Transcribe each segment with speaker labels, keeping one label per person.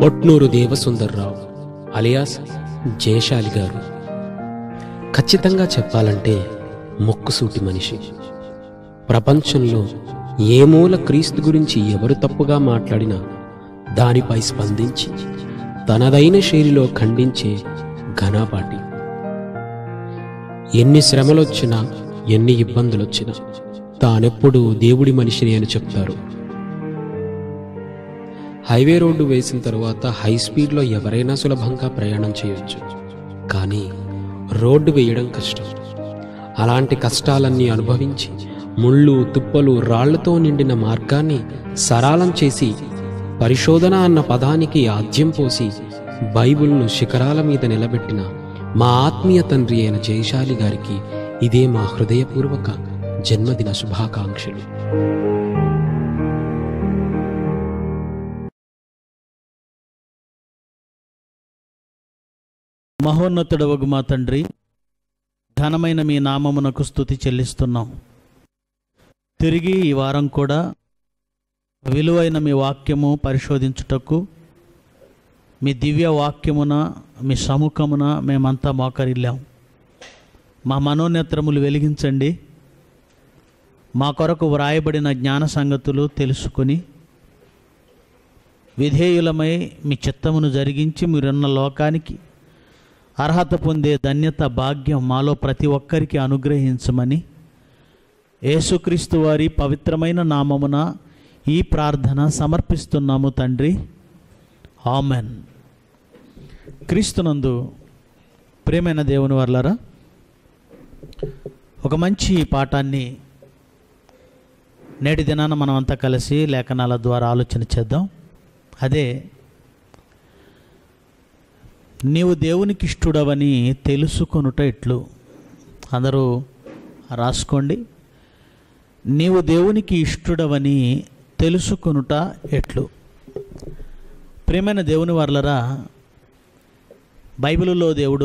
Speaker 1: ఒట్నూరు దేవసుందర్రావు alias జయశాలి గారు. ఖచ్చితంగా చెప్పాలంటే మొక్కుసూటి మనిషి. ప్రపంచంలో ఏ మూల క్రీస్తు గురించి ఎవరు తప్పుగా మాట్లాడినా దానిపై స్పందించి తనదైన శైలిలో ఖండించే ఘనాపాటి. ఎన్ని శ్రమలొచ్చినా ఎన్ని ఇబ్బందులొచ్చినా తానెప్పుడూ దేవుడి మనిషిని అని చెప్తారు. హైవే రోడ్డు వేసిన తరువాత హై స్పీడ్లో ఎవరైనా సులభంగా ప్రయాణం చేయొచ్చు, కానీ రోడ్డు వేయడం కష్టం. అలాంటి కష్టాలన్నీ అనుభవించి ముళ్ళు తుప్పలు రాళ్లతో నిండిన మార్గాన్ని సరళం చేసి పరిశోధన అన్న పదానికి ఆద్యం పోసి బైబిల్ను శిఖరాల మీద నిలబెట్టిన మా ఆత్మీయ తండ్రి అయిన జయశాలి గారికి ఇదే మా హృదయపూర్వక జన్మదిన శుభాకాంక్షలు.
Speaker 2: మహోన్నతుడవగు మా తండ్రి, ఘనమైన మీ నామమునకు స్తుతి చెల్లిస్తున్నాం. తిరిగి ఈ వారం కూడా విలువైన మీ వాక్యము పరిశోధించుటకు మీ దివ్య వాక్యమున మీ సముఖమున మేమంతా మోకరిల్లాం. మా మనోనేత్రములు వెలిగించండి. మా కొరకు వ్రాయబడిన జ్ఞాన సంగతులు తెలుసుకుని విధేయులమై మీ చిత్తమును జరిగించి మీరున్న లోకానికి అర్హత పొందే ధన్యత భాగ్యం మాలో ప్రతి ఒక్కరికి అనుగ్రహించమని యేసుక్రీస్తు వారి పవిత్రమైన నామమున ఈ ప్రార్థన సమర్పిస్తున్నాము తండ్రి, ఆమెన్. క్రీస్తునందు ప్రియమైన దేవుని వర్లారా, ఒక మంచి పాఠాన్ని నేటి దినాన మనమంతా కలిసి లేఖనాల ద్వారా ఆలోచన చేద్దాం. అదే, నీవు దేవునికి ఇష్టడవని తెలుసుకొనుట ఎట్లు. అందరూ రాసుకోండి. నీవు దేవునికి ఇష్టడవని తెలుసుకొనుట ఎట్లు. ప్రియమైన దేవుని వర్లరా, బైబిలులో దేవుడు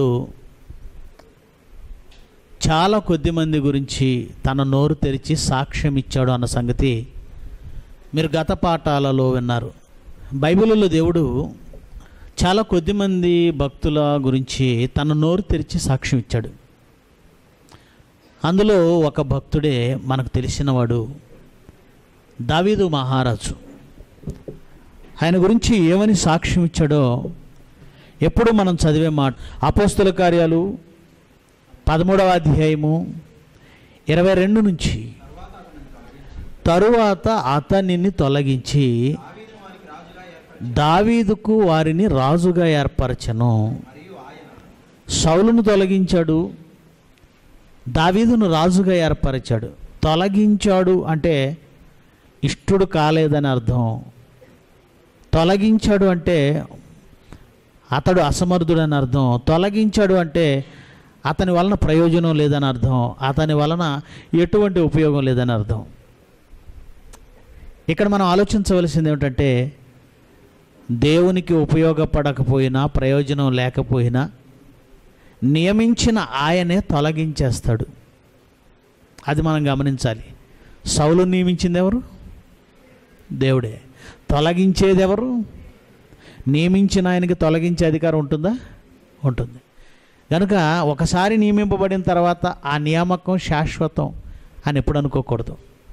Speaker 2: చాలా కొద్ది మంది గురించి తన నోరు తెరిచి సాక్ష్యం ఇచ్చాడు అన్న సంగతి మీరు గత పాఠాలలో విన్నారు. బైబిలులో దేవుడు చాలా కొద్దిమంది భక్తుల గురించి తన నోరు తెరిచి సాక్ష్యం ఇచ్చాడు. అందులో ఒక భక్తుడే మనకు తెలిసినవాడు, దావీదు మహారాజు. ఆయన గురించి ఏమని సాక్ష్యం ఇచ్చాడో ఎప్పుడు మనం చదివే మాట. అపోస్తుల కార్యాలు 13వ అధ్యాయము 22 నుంచి, తరువాత అతనిని తొలగించి దావీదుకు వారిని రాజుగా ఏర్పరచెను. సౌలును తొలగించాడు, దావీదును రాజుగా ఏర్పరిచాడు. తొలగించాడు అంటే ఇష్టుడు కాలేదని అర్థం. తొలగించాడు అంటే అతడు అసమర్థుడని అర్థం. తొలగించాడు అంటే అతని వలన ప్రయోజనం లేదని అర్థం. అతని వలన ఎటువంటి ఉపయోగం లేదని అర్థం. ఇక్కడ మనం ఆలోచించవలసింది ఏమిటంటే, దేవునికి ఉపయోగపడకపోయినా ప్రయోజనం లేకపోయినా నియమించిన ఆయనే తొలగించేస్తాడు. అది మనం గమనించాలి. సౌలు నియమించింది ఎవరు? దేవుడే. తొలగించేది ఎవరు? నియమించిన ఆయనకి తొలగించే అధికారం ఉంటుందా? ఉంటుంది. కనుక ఒకసారి నియమింపబడిన తర్వాత ఆ నియామకం శాశ్వతం అని ఎప్పుడు అనుకోకూడదు.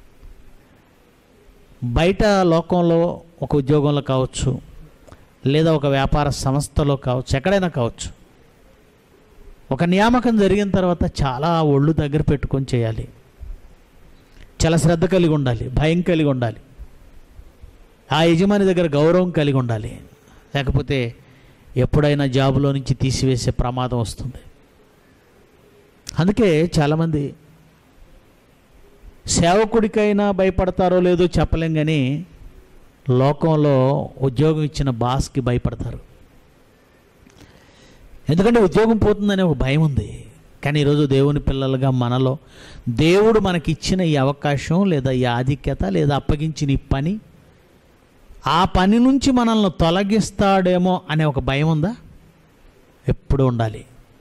Speaker 2: బయట లోకంలో ఒక ఉద్యోగంలో కావచ్చు, లేదా ఒక వ్యాపార సంస్థలో కావచ్చు, ఎక్కడైనా కావచ్చు, ఒక నియామకం జరిగిన తర్వాత చాలా ఒళ్ళు దగ్గర పెట్టుకొని చేయాలి. చాలా శ్రద్ధ కలిగి ఉండాలి, భయం కలిగి ఉండాలి, ఆ యజమాని దగ్గర గౌరవం కలిగి ఉండాలి. లేకపోతే ఎప్పుడైనా జాబులో నుంచి తీసివేసే ప్రమాదం వస్తుంది. అందుకే చాలామంది సేవకుడికైనా భయపడతారో లేదో చెప్పలేం, కానీ లోకంలో ఉద్యోగం ఇచ్చిన బాస్కి భయపడతారు. ఎందుకంటే ఉద్యోగం పోతుందనే ఒక భయం ఉంది. కానీ ఈరోజు దేవుని పిల్లలుగా మనలో దేవుడు మనకిచ్చిన ఈ అవకాశం లేదా ఈ ఆధిక్యత లేదా అప్పగించిన ఈ పని, ఆ పని నుంచి మనల్ని తొలగిస్తాడేమో అనే ఒక భయం ఉందా? ఎప్పుడు ఉండాలి.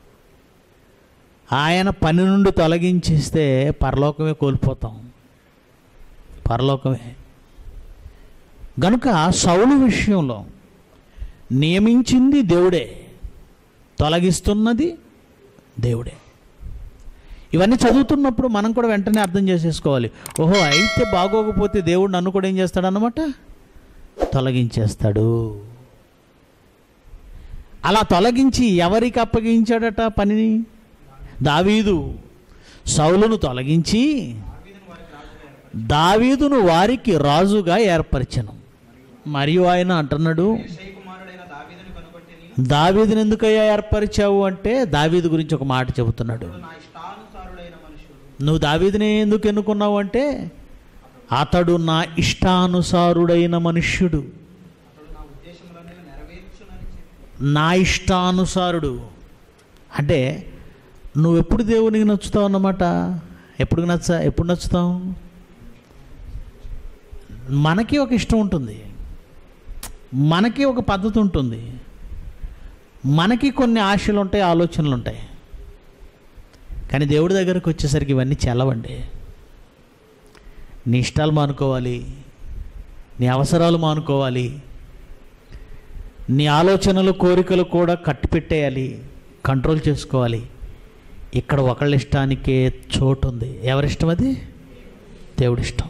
Speaker 2: ఆయన పని నుండి తొలగించేస్తే పరలోకమే కోల్పోతాం, పరలోకమే. గనుక సౌలు విషయంలో నియమించింది దేవుడే, తొలగిస్తున్నది దేవుడే. ఇవన్నీ చదువుతున్నప్పుడు మనం కూడా వెంటనే అర్థం చేసేసుకోవాలి. ఓహో, అయితే బాగోకపోతే దేవుడు నన్ను కూడా ఏం చేస్తాడన్నమాట, తొలగించేస్తాడు. అలా తొలగించి ఎవరికి అప్పగించాడట పనిని? దావీదు సౌలును తొలగించి దావీదును వారికి రాజుగా ఏర్పరిచెను. మరియు ఆయన అంటున్నాడు, దావీదుని ఎందుకయ్యా ఏర్పరిచావు అంటే దావీదు గురించి ఒక మాట చెబుతున్నాడు. నువ్వు దావీదుని ఎందుకు ఎన్నుకున్నావు అంటే అతడు నా ఇష్టానుసారుడైన మనుష్యుడు. నా ఇష్టానుసారుడు అంటే నువ్వు ఎప్పుడు దేవునికి నచ్చుతావు అన్నమాట. ఎప్పుడు నచ్చుతావు? మనకి ఒక ఇష్టం ఉంటుంది, మనకి ఒక పద్ధతి ఉంటుంది, మనకి కొన్ని ఆశలు ఉంటాయి, ఆలోచనలు ఉంటాయి. కానీ దేవుడి దగ్గరకు వచ్చేసరికి ఇవన్నీ చెల్లవండి. నీ ఇష్టాలు మానుకోవాలి, నీ అవసరాలు మానుకోవాలి, నీ ఆలోచనలు కోరికలు కూడా కట్టిపెట్టేయాలి, కంట్రోల్ చేసుకోవాలి. ఇక్కడ ఒకళ్ళ ఇష్టానికే చోటు ఉంది. ఎవరిష్టం అది? దేవుడి ఇష్టం.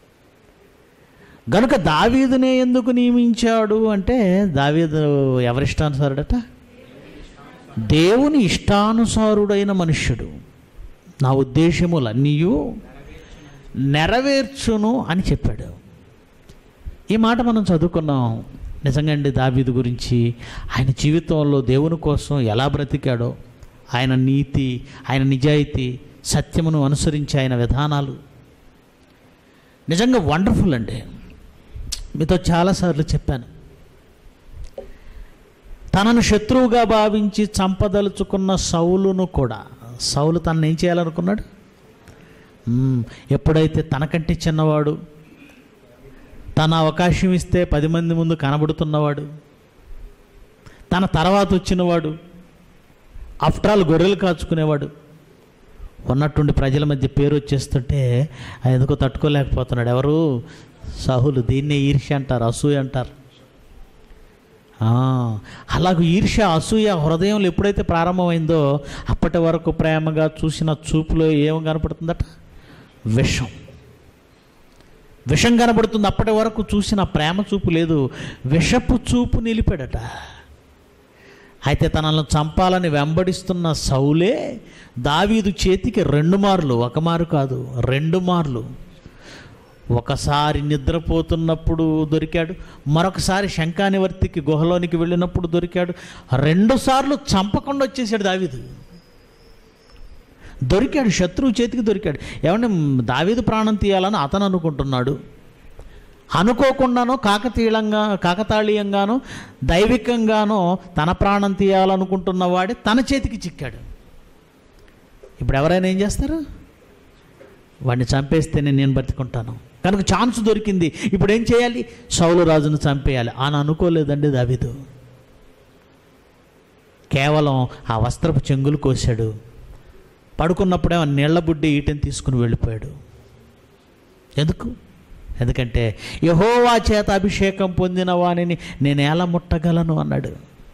Speaker 2: గనుక దావీదునే ఎందుకు నియమించాడు అంటే దావీదు ఎవరిష్టానుసారుడట? దేవుని ఇష్టానుసారుడైన మనుష్యుడు. నా ఉద్దేశములన్నీ నెరవేర్చును అని చెప్పాడు. ఈ మాట మనం చదువుకున్నాం. నిజంగా అండి, దావీదు గురించి, ఆయన జీవితంలో దేవుని కోసం ఎలా బ్రతికాడో, ఆయన నీతి, ఆయన నిజాయితీ, సత్యమును అనుసరించి ఆయన విధానాలు నిజంగా వండర్ఫుల్ అండి. మీతో చాలాసార్లు చెప్పాను, తనను శత్రువుగా భావించి చంపదలుచుకున్న సౌలును కూడా, సౌలు తనను ఏం చేయాలనుకున్నాడు? ఎప్పుడైతే తనకంటే చిన్నవాడు, తన అవకాశం ఇస్తే 10 మంది ముందు కనబడుతున్నవాడు, తన తర్వాత వచ్చినవాడు, ఆఫ్టర్ ఆల్ గొర్రెలు కాచుకునేవాడు, ఉన్నట్టుండి ప్రజల మధ్య పేరు వచ్చేస్తుంటే ఎందుకో తట్టుకోలేకపోతున్నాడు. ఎవరు? సౌలు. దీన్నే ఈర్ష్య అంటారు, అసూయ అంటారు. అలాగూ ఈర్ష్య, అసూయ హృదయంలో ఎప్పుడైతే ప్రారంభమైందో అప్పటి వరకు ప్రేమగా చూసిన చూపులో ఏం కనపడుతుందట? విషం. విషం కనబడుతుంది. అప్పటి వరకు చూసిన ప్రేమ చూపు లేదు, విషపు చూపు నిలిపాడట. అయితే తనను చంపాలని వెంబడిస్తున్న సౌలే దావీదు చేతికి 2 మార్లు, 1 మారు కాదు 2 మార్లు, ఒకసారి నిద్రపోతున్నప్పుడు దొరికాడు, మరొకసారి శంఖానివర్తికి గుహలోనికి వెళ్ళినప్పుడు దొరికాడు. 2 సార్లు చంపకుండా వచ్చేసాడు దావీదు. దొరికాడు, శత్రువు చేతికి దొరికాడు. ఏమంటే దావీదు ప్రాణం తీయాలని అతను అనుకుంటున్నాడు. అనుకోకుండానో కాకతాళీయంగానో దైవికంగానో తన ప్రాణం తీయాలనుకుంటున్న వాడే తన చేతికి చిక్కాడు. ఇప్పుడు ఎవరైనా ఏం చేస్తారు? వాడిని చంపేస్తేనే నేను బతికుంటాను, కనుక ఛాన్స్ దొరికింది, ఇప్పుడు ఏం చేయాలి? సౌలు రాజును చంపేయాలి అని అనుకోలేదండి దావీదు. కేవలం ఆ వస్త్రపు చెంగులు కోసాడు. పడుకున్నప్పుడేమో నీళ్ల బుడ్డి ఈటని తీసుకుని వెళ్ళిపోయాడు. ఎందుకంటే యెహోవా చేత అభిషేకం పొందిన వానిని నేను ఎలా ముట్టగలను అన్నాడు.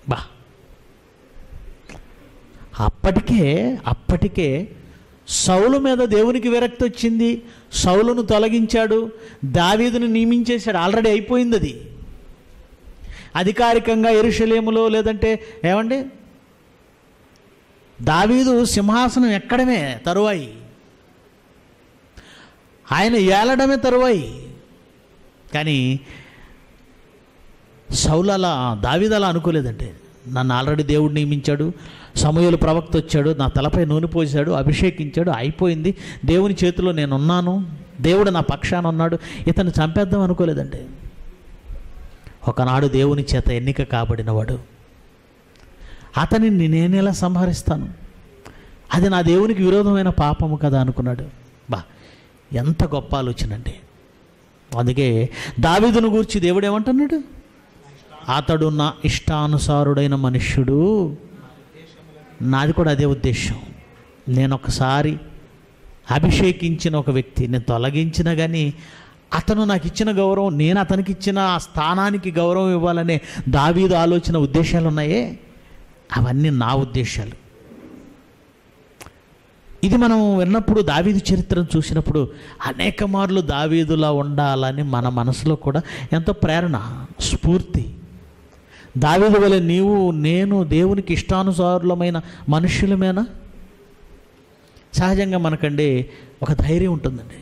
Speaker 2: అప్పటికే సౌలు మీద దేవునికి విరక్తి వచ్చింది. సౌలును తొలగించాడు, దావీదును నియమించేశాడు. ఆల్రెడీ అయిపోయింది అది. అధికారికంగా యెరూషలేములో, లేదంటే ఏమండి దావీదు సింహాసనం ఎక్కడమే తరువాయి, ఆయన ఏలడమే తరువాయి. కానీ సౌలు అలా, దావీదు అలా అనుకోలేదంటే, నన్ను ఆల్రెడీ దేవుడు నియమించాడు, సమూయేలు ప్రవక్త వచ్చాడు, నా తలపై నూనె పోసాడు, అభిషేకించాడు, అయిపోయింది, దేవుని చేతిలో నేనున్నాను, దేవుడు నా పక్షాన ఉన్నాడు, ఇతను చంపేద్దాం అనుకోలేదండి. ఒకనాడు దేవుని చేత ఎన్నిక కాబడినవాడు, అతనిని నేనెలా సంహరిస్తాను? అది నా దేవునికి విరోధమైన పాపము కదా అనుకున్నాడు. ఎంత గొప్ప ఆలోచన అండి. అందుకే దావీదును గూర్చి దేవుడు ఏమంటున్నాడు? అతడు నా ఇష్టానుసారుడైన మనుష్యుడు. నాది కూడా అదే ఉద్దేశం. నేను ఒకసారి అభిషేకించిన ఒక వ్యక్తి నేను తొలగించినా కానీ అతను నాకు ఇచ్చిన గౌరవం, నేను అతనికి ఇచ్చిన ఆ స్థానానికి గౌరవం ఇవ్వాలనే దావీదు ఆలోచన, ఉద్దేశాలు ఉన్నాయే, అవన్నీ నా ఉద్దేశాలు. ఇది మనం విన్నప్పుడు, దావీదు చరిత్రను చూసినప్పుడు అనేక మార్లు దావీదులా ఉండాలని మన మనసులో కూడా ఎంతో ప్రేరణ, స్ఫూర్తి. దావీదు వలె నీవు నేను దేవునికి ఇష్టానుసారులమైన మనుష్యులమేనా? సహజంగా మనకండి ఒక ధైర్యం ఉంటుందండి.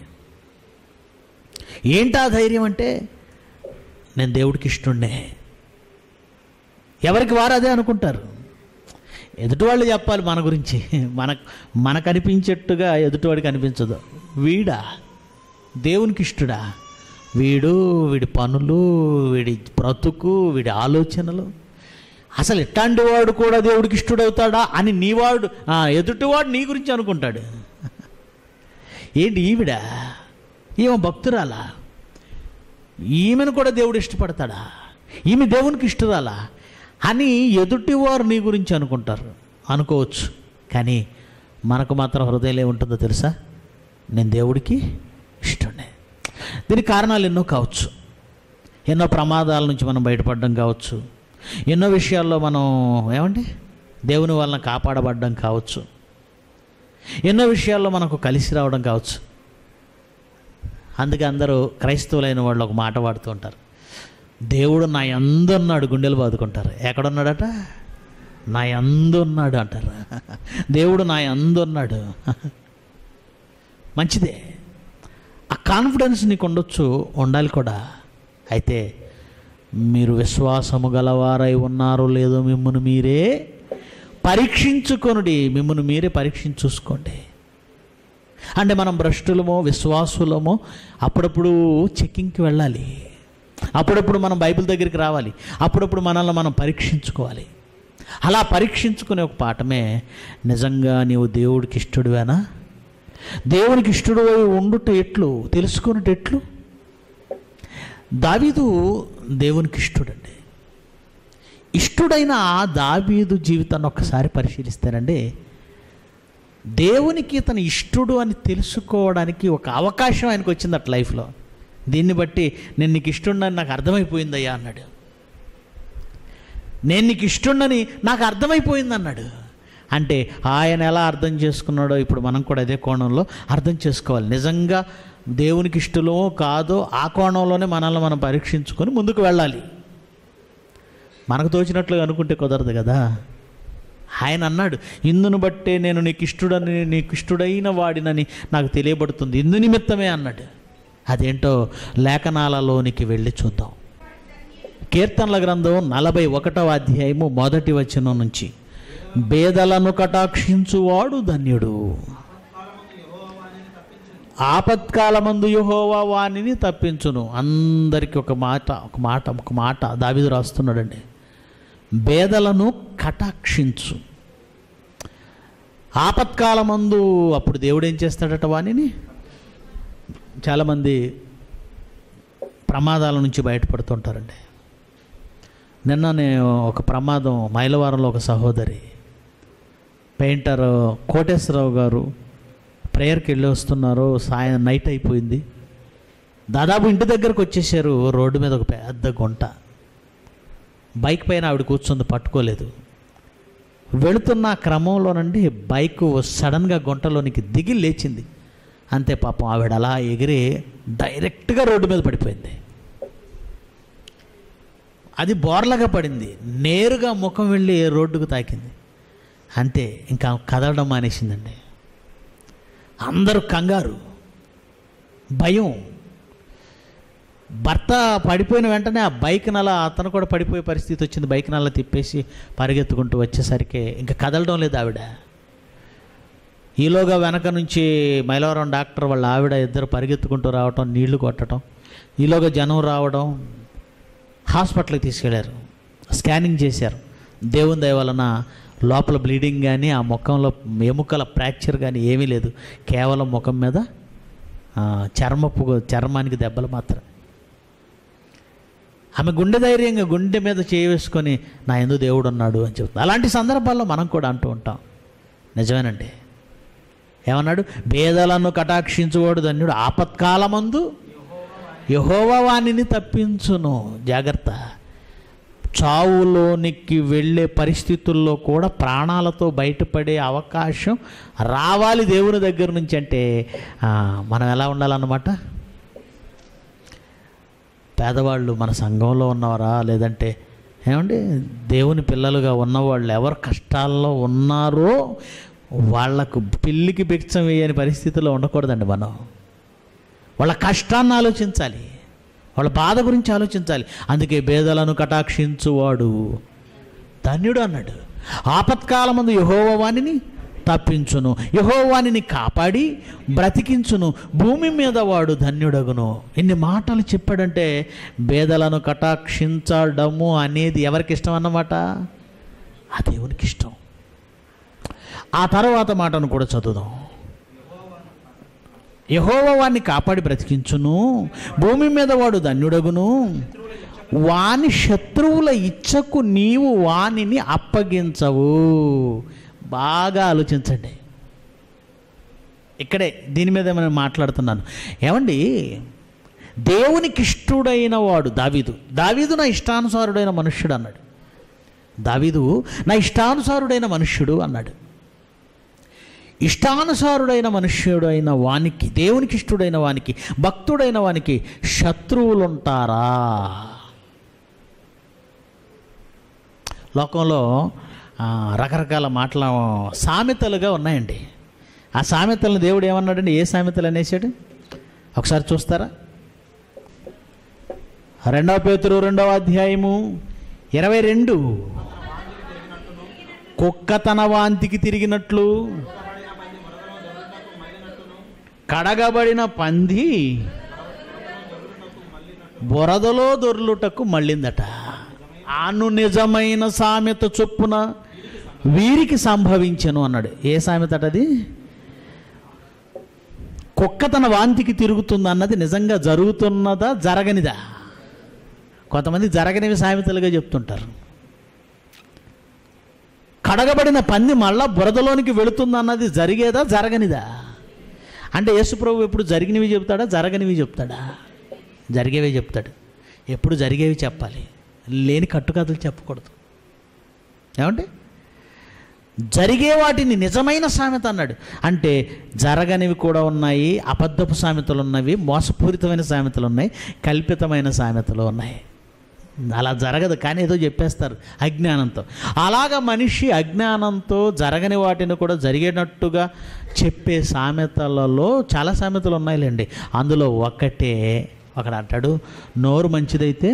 Speaker 2: ఏంటా ధైర్యం అంటే, నేను దేవుడికి ఇష్టండే. ఎవరికి వారు అదే అనుకుంటారు. ఎదుటివాళ్ళు చెప్పాలి మన గురించి, మనకు అనిపించేట్టుగా ఎదుటివాడికి అనిపించదు. వీడా దేవునికి ఇష్టడా? వీడి పనులు, వీడి బ్రతుకు, వీడి ఆలోచనలు, అసలు ఎట్లాంటి వాడు కూడా దేవుడికి ఇష్టడవుతాడా అని నీవాడు, ఎదుటివాడు నీ గురించి అనుకుంటాడు. ఏంటి ఈవిడ, ఈమె భక్తురాలా, ఈమెను కూడా దేవుడు ఇష్టపడతాడా, ఈమె దేవునికి ఇష్టరాలా అని ఎదుటివారు నీ గురించి అనుకోవచ్చు. కానీ మనకు మాత్రం హృదయంలో ఏముంటుందో తెలుసా? నేను దేవుడికి ఇష్టమే. దీనికి కారణాలు ఎన్నో కావచ్చు. ఎన్నో ప్రమాదాల నుంచి మనం బయటపడడం కావచ్చు, ఎన్నో విషయాల్లో మనం దేవుని వలన కాపాడబడ్డం కావచ్చు, ఎన్నో విషయాల్లో మనకు కలిసి రావడం కావచ్చు. అందుకే అందరూ క్రైస్తవులైన వాళ్ళు ఒక మాట వాడుతూ ఉంటారు, దేవుడు నా యందు ఉన్నాడు, గుండెలు బాదుకుంటారు. ఎక్కడున్నాడట? నా యందు ఉన్నాడు అంటారు. దేవుడు నా యందు ఉన్నాడు. మంచిదే, ఆ కాన్ఫిడెన్స్ నీకు ఉండొచ్చు, ఉండాలి కూడా. అయితే మీరు విశ్వాసము గలవారై ఉన్నారో లేదో మిమ్మల్ని మీరే పరీక్షించుకొనుడి. మిమ్మల్ని మీరే చూసుకోండి. అంటే మనం భ్రష్టులమో విశ్వాసులమో అప్పుడప్పుడు చెక్కింగ్కి వెళ్ళాలి, అప్పుడప్పుడు మనం బైబిల్ దగ్గరికి రావాలి, అప్పుడప్పుడు మనల్ని మనం పరీక్షించుకోవాలి. అలా పరీక్షించుకునే ఒక పాఠమే, నిజంగా నీవు దేవుడికి ఇష్టడువేనా? దేవునికి ఇష్టడు ఉండుట ఎట్లు, తెలుసుకున్నట్టు ఎట్లు? దావీదు దేవునికి ఇష్టడండి. ఇష్టడైన దావీదు జీవితాన్ని ఒక్కసారి పరిశీలిస్తానండి, దేవునికి ఇతను ఇష్టడు అని తెలుసుకోవడానికి ఒక అవకాశం ఆయనకు వచ్చింది అట్ లైఫ్లో. దీన్ని బట్టి నేను నీకు ఇష్టడని నాకు అర్థమైపోయిందయ్యా అన్నాడు. నేను నీకు ఇష్టడని నాకు అర్థమైపోయింది అన్నాడు. అంటే ఆయన ఎలా అర్థం చేసుకున్నాడో ఇప్పుడు మనం కూడా అదే కోణంలో అర్థం చేసుకోవాలి. నిజంగా దేవునికి ఇష్టమో కాదో ఆ కోణంలోనే మనల్ని మనం పరీక్షించుకొని ముందుకు వెళ్ళాలి. మనకు తోచినట్లుగా అనుకుంటే కుదరదు కదా. ఆయన అన్నాడు, ఇందును బట్టే నేను నీకు ఇష్టడైన వాడినని నాకు తెలియబడుతుంది, ఇందు నిమిత్తమే అన్నాడు. అదేంటో లేఖనాలలోనికి వెళ్ళి చూద్దాం. కీర్తనల గ్రంథం 41వ అధ్యాయము 1వ వచనం నుంచి, బేదలను కటాక్షించువాడు ధన్యుడు, ఆపత్కాలమందు యెహోవా వానిని తప్పించును. అందరికీ ఒక మాట దావీదు రాస్తున్నాడండి, బేదలను కటాక్షించు. ఆపత్కాలమందు అప్పుడు దేవుడు ఏం చేస్తాడట? వానిని. చాలామంది ప్రమాదాల నుంచి బయటపడుతుంటారండి. నిన్ననే ఒక ప్రమాదం, మైలవరంలో ఒక సహోదరి, పెయింటర్ కోటేశ్వరరావు గారు ప్రేయర్కి వెళ్ళి వస్తున్నారు, నైట్ అయిపోయింది, దాదాపు ఇంటి దగ్గరకు వచ్చేసారు. రోడ్డు మీద ఒక పెద్ద గుంట, బైక్ పైన ఆవిడ కూర్చుంది, పట్టుకోలేదు. వెళుతున్న క్రమంలోనండి బైక్ సడన్గా గుంటలోనికి దిగి లేచింది. అంతే, పాపం ఆవిడ అలా ఎగిరి డైరెక్ట్గా రోడ్డు మీద పడిపోయింది. అది బోర్లగా పడింది, నేరుగా ముఖం వెళ్ళి రోడ్డుకు తాకింది. అంతే, ఇంకా కదలడం మానేసిందండి. అందరూ కంగారు, భయం. భర్త పడిపోయిన వెంటనే ఆ బైక్ నలా అతను కూడా పడిపోయే పరిస్థితి వచ్చింది. బైక్ నలా తిప్పేసి పరిగెత్తుకుంటూ వచ్చేసరికి ఇంకా కదలడం లేదు ఆవిడ. ఈలోగా వెనక నుంచి మైలవరం డాక్టర్ వాళ్ళ ఆవిడ ఇద్దరు పరిగెత్తుకుంటూ రావటం, నీళ్లు కొట్టడం, ఈలోగా జనం రావడం, హాస్పిటల్కి తీసుకెళ్లారు, స్కానింగ్ చేశారు. దేవుని దయ వలన లోపల బ్లీడింగ్ కానీ ఆ ముఖంలో ఎముకల ఫ్రాక్చర్ కానీ ఏమీ లేదు, కేవలం ముఖం మీద చర్మానికి దెబ్బలు మాత్రం. ఆమె గుండె ధైర్యంగా గుండె మీద వేసుకొని నా యందు దేవుడు ఉన్నాడు అని చెప్తుంది. అలాంటి సందర్భాల్లో మనం కూడా అంటూ ఉంటాం. నిజమేనండి. ఏమన్నాడు? బేదలను కటాక్షించువాడు ధన్యుడు, ఆపత్కాలమందు యెహోవా వానిని తప్పించును. జాగ్రత్త. చావులోనికి వెళ్ళే పరిస్థితుల్లో కూడా ప్రాణాలతో బయటపడే అవకాశం రావాలి దేవుని దగ్గర నుంచి. అంటే మనం ఎలా ఉండాలన్నమాట? పేదవాళ్ళు మన సంఘంలో ఉన్నవారా, లేదంటే ఏమండి దేవుని పిల్లలుగా ఉన్నవాళ్ళు ఎవరు కష్టాల్లో ఉన్నారో వాళ్లకు పిల్లికి భిక్షం వేయని పరిస్థితిలో ఉండకూడదండి. మనం వాళ్ళ కష్టాన్ని ఆలోచించాలి, వాళ్ళ బాధ గురించి ఆలోచించాలి. అందుకే పేదలను కటాక్షించువాడు ధన్యుడు అన్నాడు. ఆపత్కాలమందు యెహోవా వానిని తప్పించును, యెహోవా వానిని కాపాడి బ్రతికించును, భూమి మీద వాడు ధన్యుడగును. ఇన్ని మాటలు చెప్పాడంటే పేదలను కటాక్షించడము అనేది ఎవరికి ఇష్టం అన్నమాట? ఆ దేవునికి ఇష్టం. ఆ తర్వాత మాటను కూడా చదువుదాం. యెహోవా వాణ్ణి కాపాడి బ్రతికించును, భూమి మీద వాడు ధన్యుడగును, వాని శత్రువుల ఇచ్చకు నీవు వానిని అప్పగించవు. బాగా ఆలోచించండి. ఇక్కడే దీని మీద నేను మాట్లాడుతున్నాను. ఏమండి, దేవునికి ఇష్టుడైన వాడు దావీదు నా ఇష్టానుసారుడైన మనుష్యుడు అన్నాడు. దావీదు నా ఇష్టానుసారుడైన మనుష్యుడు అన్నాడు. ఇష్టానుసారుడైన మనుష్యుడైన వానికి, దేవునికి ఇష్టుడైన వానికి, భక్తుడైన వానికి శత్రువులుంటారా? లోకంలో రకరకాల మాటల సామెతలుగా ఉన్నాయండి. ఆ సామెతలను దేవుడు ఏమన్నాడండి? ఏ సామెతలు అనేసాడు ఒకసారి చూస్తారా? 2 పేతురు 2వ అధ్యాయము 22. కుక్క తన వాంతికి తిరిగినట్లు కడగబడిన పంది బురదలో దొర్లుటకు మళ్ళిందట. ఆను నిజమైన సామెత చొప్పున వీరికి సంభవించెను అన్నాడు. ఏ సామెత అది? కుక్క తన వాంతికి తిరుగుతుంది అన్నది నిజంగా జరుగుతున్నదా జరగనిదా? కొంతమంది జరగనివి సామెతలుగా చెప్తుంటారు. కడగబడిన పంది మళ్ళా బురదలోనికి వెళుతుంది అన్నది జరిగేదా జరగనిదా? అంటే యేసుప్రభు ఎప్పుడు జరిగినవి చెప్తాడా జరగనివి చెప్తాడా? జరిగేవే చెప్తాడు. ఎప్పుడు జరిగేవి చెప్పాలి, లేని కట్టుకథలు చెప్పకూడదు. ఏమంటే జరిగే వాటిని నిజమైన సామెత అన్నాడు. అంటే జరగనివి కూడా ఉన్నాయి, అబద్ధపు సామెతలు ఉన్నవి, మోసపూరితమైన సామెతలు ఉన్నాయి, కల్పితమైన సామెతలు ఉన్నాయి. అలా జరగదు, కానీ ఏదో చెప్పేస్తారు అజ్ఞానంతో. అలాగా మనిషి అజ్ఞానంతో జరగని వాటిని కూడా జరిగేటట్టుగా చెప్పే సామెతలలో చాలా సామెతలు ఉన్నాయిలేండి. అందులో ఒకడు అంటాడు, నోరు మంచిదైతే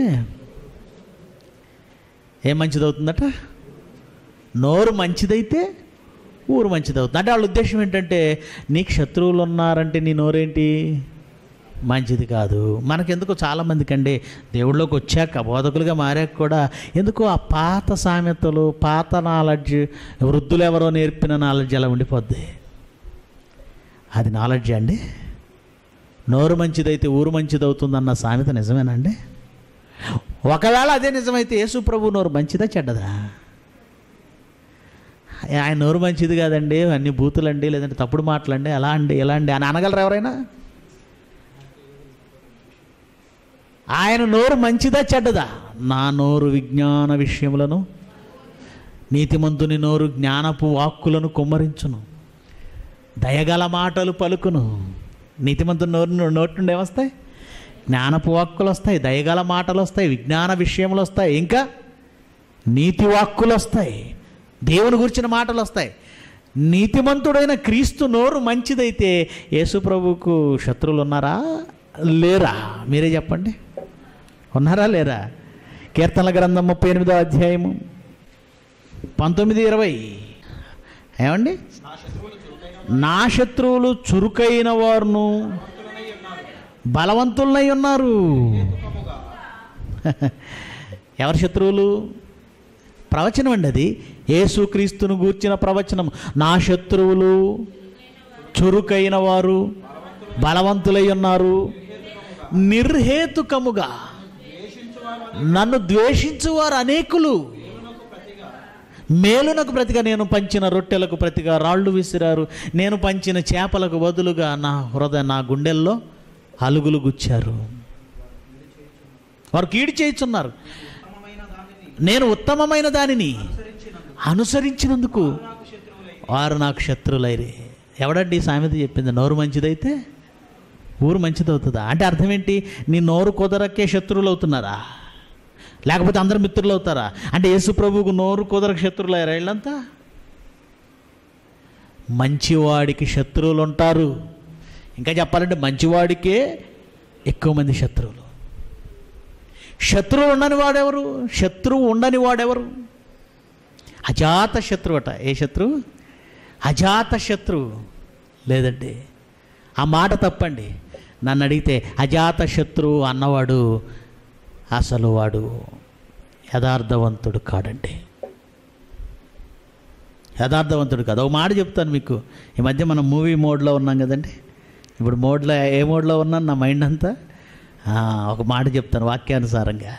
Speaker 2: ఏం మంచిదవుతుందట? నోరు మంచిదైతే ఊరు మంచిదవుతుంది. అంటే వాళ్ళ ఉద్దేశం ఏంటంటే నీకు శత్రువులు ఉన్నారంటే నీ నోరేంటి మంచిది కాదు. మనకెందుకు చాలామందికి అండి దేవుళ్ళలోకి వచ్చాక బోధకులుగా మారాక కూడా ఎందుకు ఆ పాత సామెతలు, పాత నాలెడ్జ్, వృద్ధులు ఎవరో నేర్పిన నాలెడ్జ్ అలా ఉండిపోద్ది. అది నాలెడ్జ్ అండి? నోరు మంచిదైతే ఊరు మంచిదవుతుందన్న సామెత నిజమేనండి? ఒకవేళ అదే నిజమైతే యేసు ప్రభు నోరు మంచిదా చెడ్డదా? ఆయన నోరు మంచిది కాదండి, అన్ని బూతులండి, లేదంటే తప్పుడు మాటలండి, అలా అండి ఎలా అండి అని అనగలరు ఎవరైనా? ఆయన నోరు మంచిదా చెడ్డదా? నా నోరు విజ్ఞాన విషయములను, నీతిమంతుని నోరు జ్ఞానపు వాక్కులను కుమ్మరించును, దయగల మాటలు పలుకును. నీతిమంతుని నోటి నుండి ఏమొస్తాయి? జ్ఞానపు వాక్కులు వస్తాయి, దయగల మాటలు వస్తాయి, విజ్ఞాన విషయములు వస్తాయి, ఇంకా నీతి వాక్కులు వస్తాయి, దేవుని గురించిన మాటలు వస్తాయి. నీతిమంతుడైన క్రీస్తు నోరు మంచిదైతే యేసు ప్రభువుకు శత్రువులు ఉన్నారా లేరా? మీరే చెప్పండి, ఉన్నారా లేరా? కీర్తనల గ్రంథం 38వ అధ్యాయము 19-20 ఏమండి? నా శత్రువులు చురుకైన వారును బలవంతులై ఉన్నారు. ఎవరి శత్రువులు? ప్రవచనం అండి అది, యేసుక్రీస్తును గూర్చిన ప్రవచనం. నా శత్రువులు చురుకైన వారు బలవంతులై ఉన్నారు, నిర్హేతుకముగా నన్ను ద్వేషించువారు అనేకులు. మేలునకు ప్రతిగా నేను పంచిన రొట్టెలకు ప్రతిగా రాళ్ళు విసిరారు, నేను పంచిన చేపలకు బదులుగా నా గుండెల్లో అలుగులు గుచ్చారు. వారు కీడు చేయుచున్నారు. నేను ఉత్తమమైన దానిని అనుసరించినందుకు వారు నాకు శత్రువులైరి. ఎవడండి సామెత చెప్పింది? నోరు మంచిదైతే ఊరు మంచిదవుతుందా? అంటే అర్థం ఏంటి? నీ నోరు కుదరకే శత్రువులు అవుతున్నారా? లేకపోతే అందరు మిత్రులు అవుతారా? అంటే యేసు ప్రభువుకు నోరు కుదరక శత్రువులు అయ్యారా వీళ్ళంతా? మంచివాడికి శత్రువులు ఉంటారు. ఇంకా చెప్పాలంటే మంచివాడికే ఎక్కువ మంది శత్రువులు. శత్రువు ఉండని వాడెవరు? శత్రువు ఉండని వాడెవరు? అజాత శత్రువు అట. ఏ శత్రువు? అజాత శత్రువు. లేదండి, ఆ మాట తప్పండి. నన్ను అడిగితే అజాత శత్రువు అన్నవాడు అసలు వాడు యథార్థవంతుడు కాడండి. యథార్థవంతుడు కాదు. ఒక మాట చెప్తాను మీకు. ఈ మధ్య మనం మూవీ మోడ్లో ఉన్నాం కదండి. ఇప్పుడు మోడ్లో ఏ మోడ్లో ఉన్నాను నా మైండ్ అంతా. ఒక మాట చెప్తాను వాక్యానుసారంగా.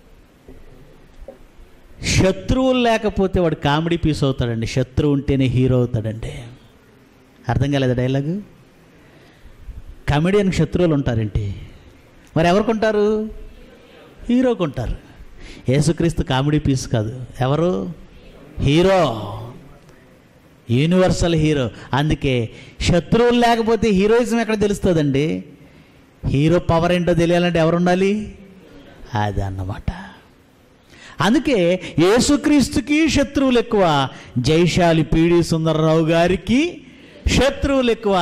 Speaker 2: శత్రువులు లేకపోతే వాడు కామెడీ పీస్ అవుతాడండి. శత్రువు ఉంటేనే హీరో అవుతాడండి. అర్థం కాలేదా డైలాగు? కామెడియన్కి శత్రువులు ఉంటారేంటి? మరి ఎవరికి ఉంటారు? హీరోకి ఉంటారు. యేసుక్రీస్తు కామెడీ పీస్ కాదు. ఎవరు? Hero, universal hero. అందుకే శత్రువులు లేకపోతే హీరోయిజం ఎక్కడ తెలుస్తుందండి? హీరో పవర్ ఏంటో తెలియాలంటే ఎవరు ఉండాలి? అది అన్నమాట. అందుకే యేసుక్రీస్తుకి శత్రువులు ఎక్కువ, జైశాలి పీడి సుందరరావు గారికి శత్రువులు ఎక్కువ.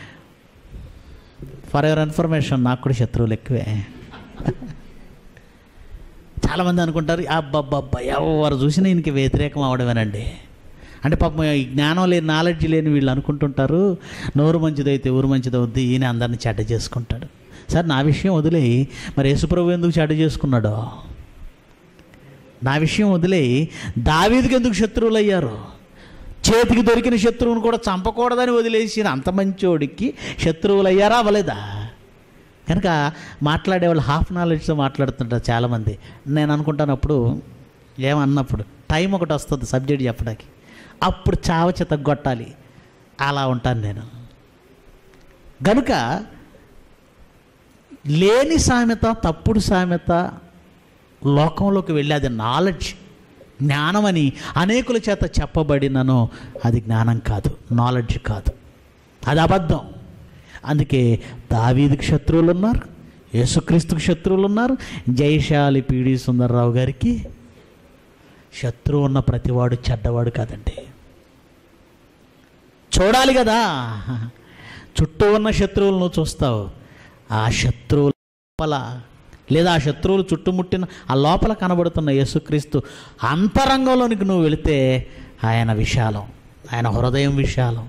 Speaker 2: ఫర్ ఎవర్ ఇన్ఫర్మేషన్, నాకు కూడా శత్రువులు ఎక్కువే. చాలామంది అనుకుంటారు అబ్బబ్బబ్బా ఎవరు చూసినా ఈయనకి వ్యతిరేకం అవడమేనండి. అంటే పాపం ఈ జ్ఞానం లేని, నాలెడ్జ్ లేని వీళ్ళు అనుకుంటుంటారు నోరు మంచిదైతే ఊరు మంచిదవుద్ది, ఈయన అందరిని చెడ్డ చేసుకుంటాడు. సార్ నా విషయం వదిలేయి మరి యేసుప్రభు ఎందుకు చెడ్డ చేసుకున్నాడో? నా విషయం వదిలేయి దావీదుకి ఎందుకు శత్రువులు అయ్యారు? చేతికి దొరికిన శత్రువును కూడా చంపకూడదని వదిలేసిన అంత మంచోడికి శత్రువులు అయ్యారా అవ్వలేదా? కనుక మాట్లాడేవాళ్ళు హాఫ్ నాలెడ్జ్తో మాట్లాడుతుంటారు చాలామంది. నేను అనుకుంటాను అప్పుడు ఏమన్నప్పుడు టైం ఒకటి వస్తుంది సబ్జెక్ట్ చెప్పడానికి, అప్పుడు చావ చెతగొట్టాలి. అలా ఉంటాను నేను. కనుక లేని సామెత, తప్పుడు సామెత లోకంలోకి వెళ్ళి అది నాలెడ్జ్, జ్ఞానం అని అనేకుల చేత చెప్పబడినను అది జ్ఞానం కాదు, నాలెడ్జ్ కాదు, అది అబద్ధం. అందుకే దావీదుకి శత్రువులు ఉన్నారు, యేసుక్రీస్తుకి శత్రువులు ఉన్నారు, జైశాలి పీడి సుందరరావు గారికి శత్రువు ఉన్న ప్రతివాడు చెడ్డవాడు కాదండి. చూడాలి కదా, చుట్టూ ఉన్న శత్రువులు నువ్వు చూస్తావు, ఆ శత్రువుల లోపల లేదా ఆ శత్రువులు చుట్టుముట్టిన ఆ లోపల కనబడుతున్న యేసుక్రీస్తు అంతరంగంలోనికి నువ్వు వెళితే ఆయన విశాలం, ఆయన హృదయం విశాలం.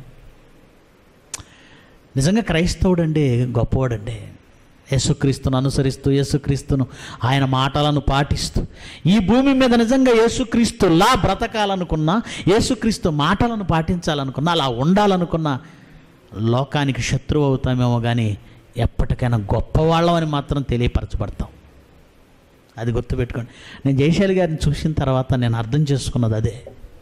Speaker 2: నిజంగా క్రైస్తవుడండి గొప్పవాడండి. యేసుక్రీస్తును అనుసరిస్తూ, యేసుక్రీస్తును ఆయన మాటలను పాటిస్తూ ఈ భూమి మీద నిజంగా యేసుక్రీస్తులా బ్రతకాలనుకున్నా, యేసుక్రీస్తు మాటలను పాటించాలనుకున్నా, అలా ఉండాలనుకున్నా లోకానికి శత్రువు అవుతామేమో కానీ ఎప్పటికైనా గొప్పవాళ్ళమని మాత్రం తెలియపరచబడతాం. అది గుర్తుపెట్టుకోండి. నేను జైశాలి గారిని చూసిన తర్వాత నేను అర్థం చేసుకున్నది అదే.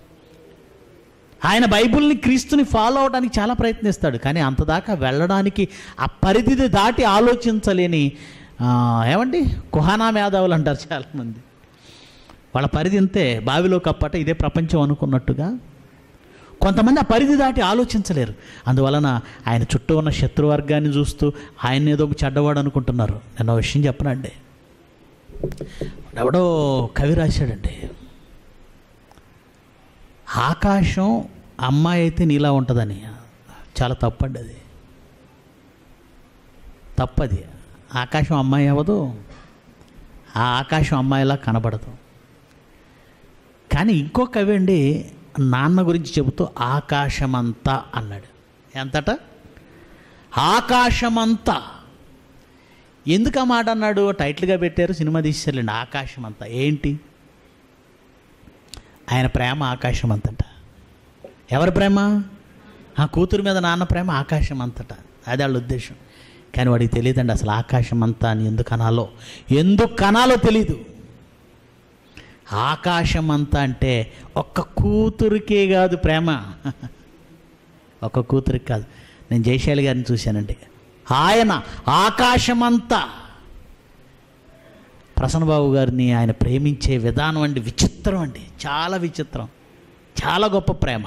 Speaker 2: ఆయన బైబిల్ని, క్రీస్తుని ఫాలో అవడానికి చాలా ప్రయత్నిస్తాడు, కానీ అంతదాకా వెళ్ళడానికి ఆ పరిధిని దాటి ఆలోచించలేని ఏమండి కుహానా మేధావులు అంటారు చాలామంది. వాళ్ళ పరిధి అంతే, బావిలో కప్పట ఇదే ప్రపంచం అనుకున్నట్టుగా. కొంతమంది ఆ పరిధి దాటి ఆలోచించలేరు. అందువలన ఆయన చుట్టూ ఉన్న శత్రువర్గాన్ని చూస్తూ ఆయన ఏదో చెడ్డవాడు అనుకుంటున్నారు. నేను ఒక విషయం చెప్పనండి, ఎవడో కవి రాశాడండి, ఆకాశం అమ్మాయి అయితే నీలా ఉంటుందని. చాలా తప్పండి అది, తప్పది. ఆకాశం అమ్మాయి అవ్వదు, ఆ ఆకాశం అమ్మాయిలా కనబడదు. కానీ ఇంకో కవి అండి నాన్న గురించి చెబుతూ ఆకాశమంతా అన్నాడు. ఎంతట? ఆకాశమంతా. ఎందుకు ఆ మాట అన్నాడు? టైటిల్గా పెట్టారు, సినిమా తీసేసారులేండి. ఆకాశమంతా ఏంటి? ఆయన ప్రేమ ఆకాశం అంతట. ఎవరి ప్రేమ? ఆ కూతురు మీద నాన్న ప్రేమ ఆకాశం అంతట. అది వాళ్ళ ఉద్దేశం. కానీ వాడికి తెలియదండి అసలు ఆకాశం అంతా అని ఎందుకు కనాలో తెలీదు. ఆకాశం అంతా అంటే ఒక్క కూతురికే కాదు ప్రేమ, ఒక్క కూతురికి కాదు. నేను జైశాలి గారిని చూశానండి, ఆయన ఆకాశమంతా ప్రసన్నబాబు గారిని ఆయన ప్రేమించే విధానం అండి విచిత్రం అండి, చాలా విచిత్రం, చాలా గొప్ప ప్రేమ.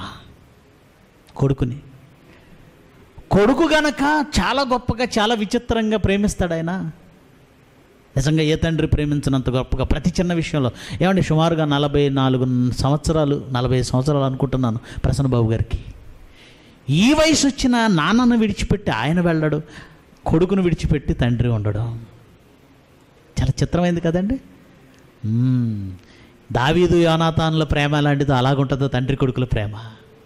Speaker 2: కొడుకు గనక చాలా గొప్పగా చాలా విచిత్రంగా ప్రేమిస్తాడు ఆయన. నిజంగా ఏ తండ్రి ప్రేమించినంత గొప్పగా ప్రతి చిన్న విషయంలో. ఏమండి సుమారుగా 44 సంవత్సరాలు 45 సంవత్సరాలు అనుకుంటున్నాను ప్రసన్నబాబు గారికి. ఈ వయసు వచ్చిన నాన్నను విడిచిపెట్టి ఆయన వెళ్ళడు, కొడుకును విడిచిపెట్టి తండ్రి ఉండడం చాలా చిత్రమైంది కదండి. దావీదు యోనాతానుల ప్రేమ లాంటిదో అలాగుంటుందో తండ్రి కొడుకుల ప్రేమ.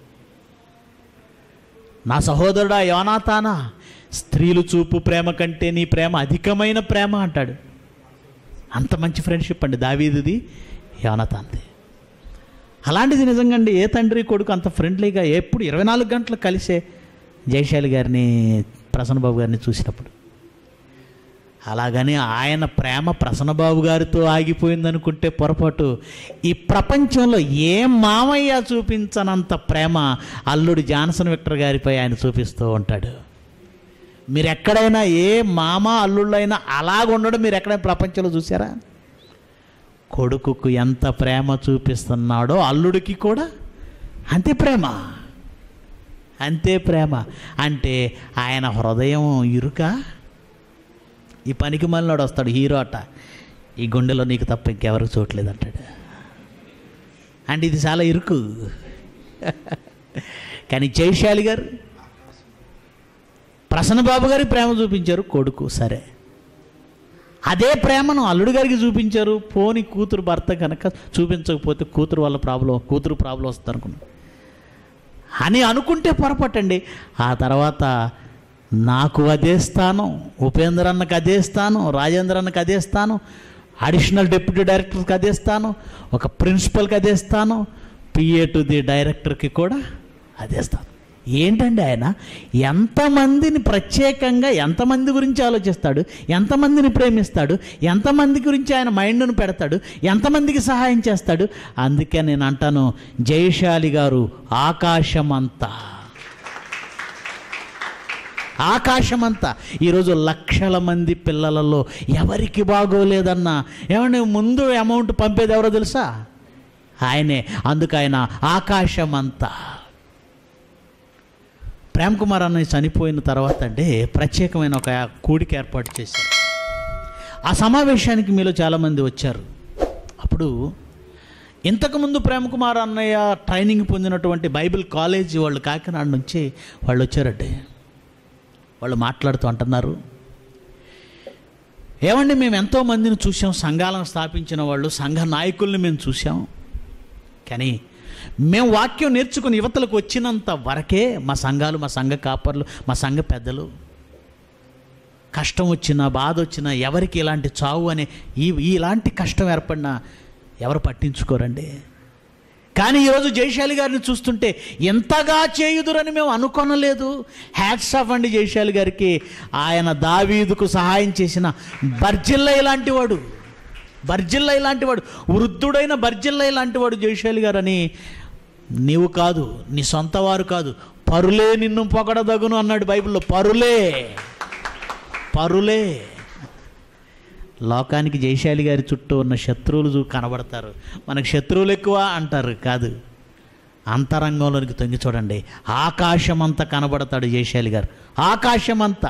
Speaker 2: నా సహోదరుడా యోనాతానా, స్త్రీలు చూపు ప్రేమ కంటే నీ ప్రేమ అధికమైన ప్రేమ అంటాడు. అంత మంచి ఫ్రెండ్షిప్ అండి దావీదుది యోనాతాన్ది. అలాంటిది నిజంగా అండి ఏ తండ్రి కొడుకు అంత ఫ్రెండ్లీగా ఎప్పుడు 24 గంటలు కలిసే జయశాలి గారిని ప్రసన్నబాబు గారిని చూసినప్పుడు. అలాగని ఆయన ప్రేమ ప్రసన్నబాబు గారితో ఆగిపోయిందనుకుంటే పొరపాటు. ఈ ప్రపంచంలో ఏ మామయ్య చూపించనంత ప్రేమ అల్లుడు జాన్సన్ విక్టర్ గారిపై ఆయన చూపిస్తూ ఉంటాడు. మీరు ఎక్కడైనా ఏ మామ అల్లుళ్ళైనా అలాగుండడం మీరు ఎక్కడైనా ప్రపంచంలో చూసారా? కొడుకుకు ఎంత ప్రేమ చూపిస్తున్నాడో అల్లుడికి కూడా అంతే ప్రేమ, అంతే ప్రేమ. అంటే ఆయన హృదయం ఇరుక. ఈ పనికి మళ్ళీ వస్తాడు హీరో అట, ఈ గుండెలో నీకు తప్ప ఇంకెవరికి చూడలేదు అంటాడు. అంటే ఇది చాలా ఇరుకు. కానీ జయశాలి గారు ప్రసన్నబాబు గారి ప్రేమ చూపించారు కొడుకు, సరే అదే ప్రేమను అల్లుడు గారికి చూపించారు. పోని కూతురు భర్త కనుక చూపించకపోతే కూతురు ప్రాబ్లం వస్తుంది అనుకున్నాను అని అనుకుంటే పొరపాటండి. ఆ తర్వాత నాకు అదే స్థానం, ఉపేంద్ర అన్నకు అదే స్థానం, రాజేంద్ర అన్నకు అదే స్థానం, అడిషనల్ డిప్యూటీ డైరెక్టర్కి అదే స్థానం, ఒక ప్రిన్సిపల్కి అదే స్థానం, పిఏ టు ది డైరెక్టర్కి కూడా అదే స్థానం. ఏంటండి ఆయన ఎంతమందిని ప్రత్యేకంగా ఎంతమంది గురించి ఆలోచిస్తాడు, ఎంతమందిని ప్రేమిస్తాడు, ఎంతమంది గురించి ఆయన మైండ్ను పెడతాడు, ఎంతమందికి సహాయం చేస్తాడు. అందుకే నేను అంటాను జయశాలి గారు ఆకాశమంతా. ఈరోజు లక్షల మంది పిల్లలలో ఎవరికి బాగోలేదన్నా ఏమంటే ముందు అమౌంట్ పంపేది ఎవరో తెలుసా? ఆయనే. అందుకు ఆయన ఆకాశమంతా. ప్రేమ్ కుమార్ అన్నయ్య చనిపోయిన తర్వాత అంటే ప్రత్యేకమైన ఒక కూడిక ఏర్పాటు చేశారు. ఆ సమావేశానికి మీలో చాలామంది వచ్చారు. అప్పుడు ఇంతకుముందు ప్రేమ్ కుమార్ అన్నయ్య ట్రైనింగ్ పొందినటువంటి బైబిల్ కాలేజీ వాళ్ళు కాకినాడ నుంచి వాళ్ళు వచ్చారండి. వాళ్ళు మాట్లాడుతూ అంటున్నారు, ఏమండి మేము ఎంతోమందిని చూసాం, సంఘాలను స్థాపించిన వాళ్ళు, సంఘ నాయకుల్ని మేము చూసాం. కానీ మేము వాక్యం నేర్చుకుని యువతలకు వచ్చినంత వరకే మా సంఘాలు, మా సంఘ కాపర్లు, మా సంఘ పెద్దలు కష్టం వచ్చినా బాధ వచ్చినా ఎవరికి ఇలాంటి చావు అనే ఇలాంటి కష్టం ఏర్పడినా ఎవరు పట్టించుకోరండి. కానీ ఈరోజు జయశాలి గారిని చూస్తుంటే ఎంతగా చేయుదురని మేము అనుకోనలేదు. హ్యాట్స్ ఆఫ్ అండి జయశాలి గారికి. ఆయన దావీదుకు సహాయం చేసిన బర్జిల్లై లాంటి వాడు, వృద్ధుడైన బర్జిల్లై లాంటి వాడు జయశాలి గారు అని. నీవు కాదు, నీ సొంత వారు కాదు, పరులే నిన్ను పొగడదగును అన్నాడు బైబిల్లో. పరులే. లోకానికి జయశాలి గారి చుట్టూ ఉన్న శత్రువులు కనబడతారు, మనకు శత్రువులు ఎక్కువ అంటారు. కాదు, అంతరంగంలోనికి తొంగి చూడండి, ఆకాశమంతా కనబడతాడు జయశాలి గారు. ఆకాశమంతా.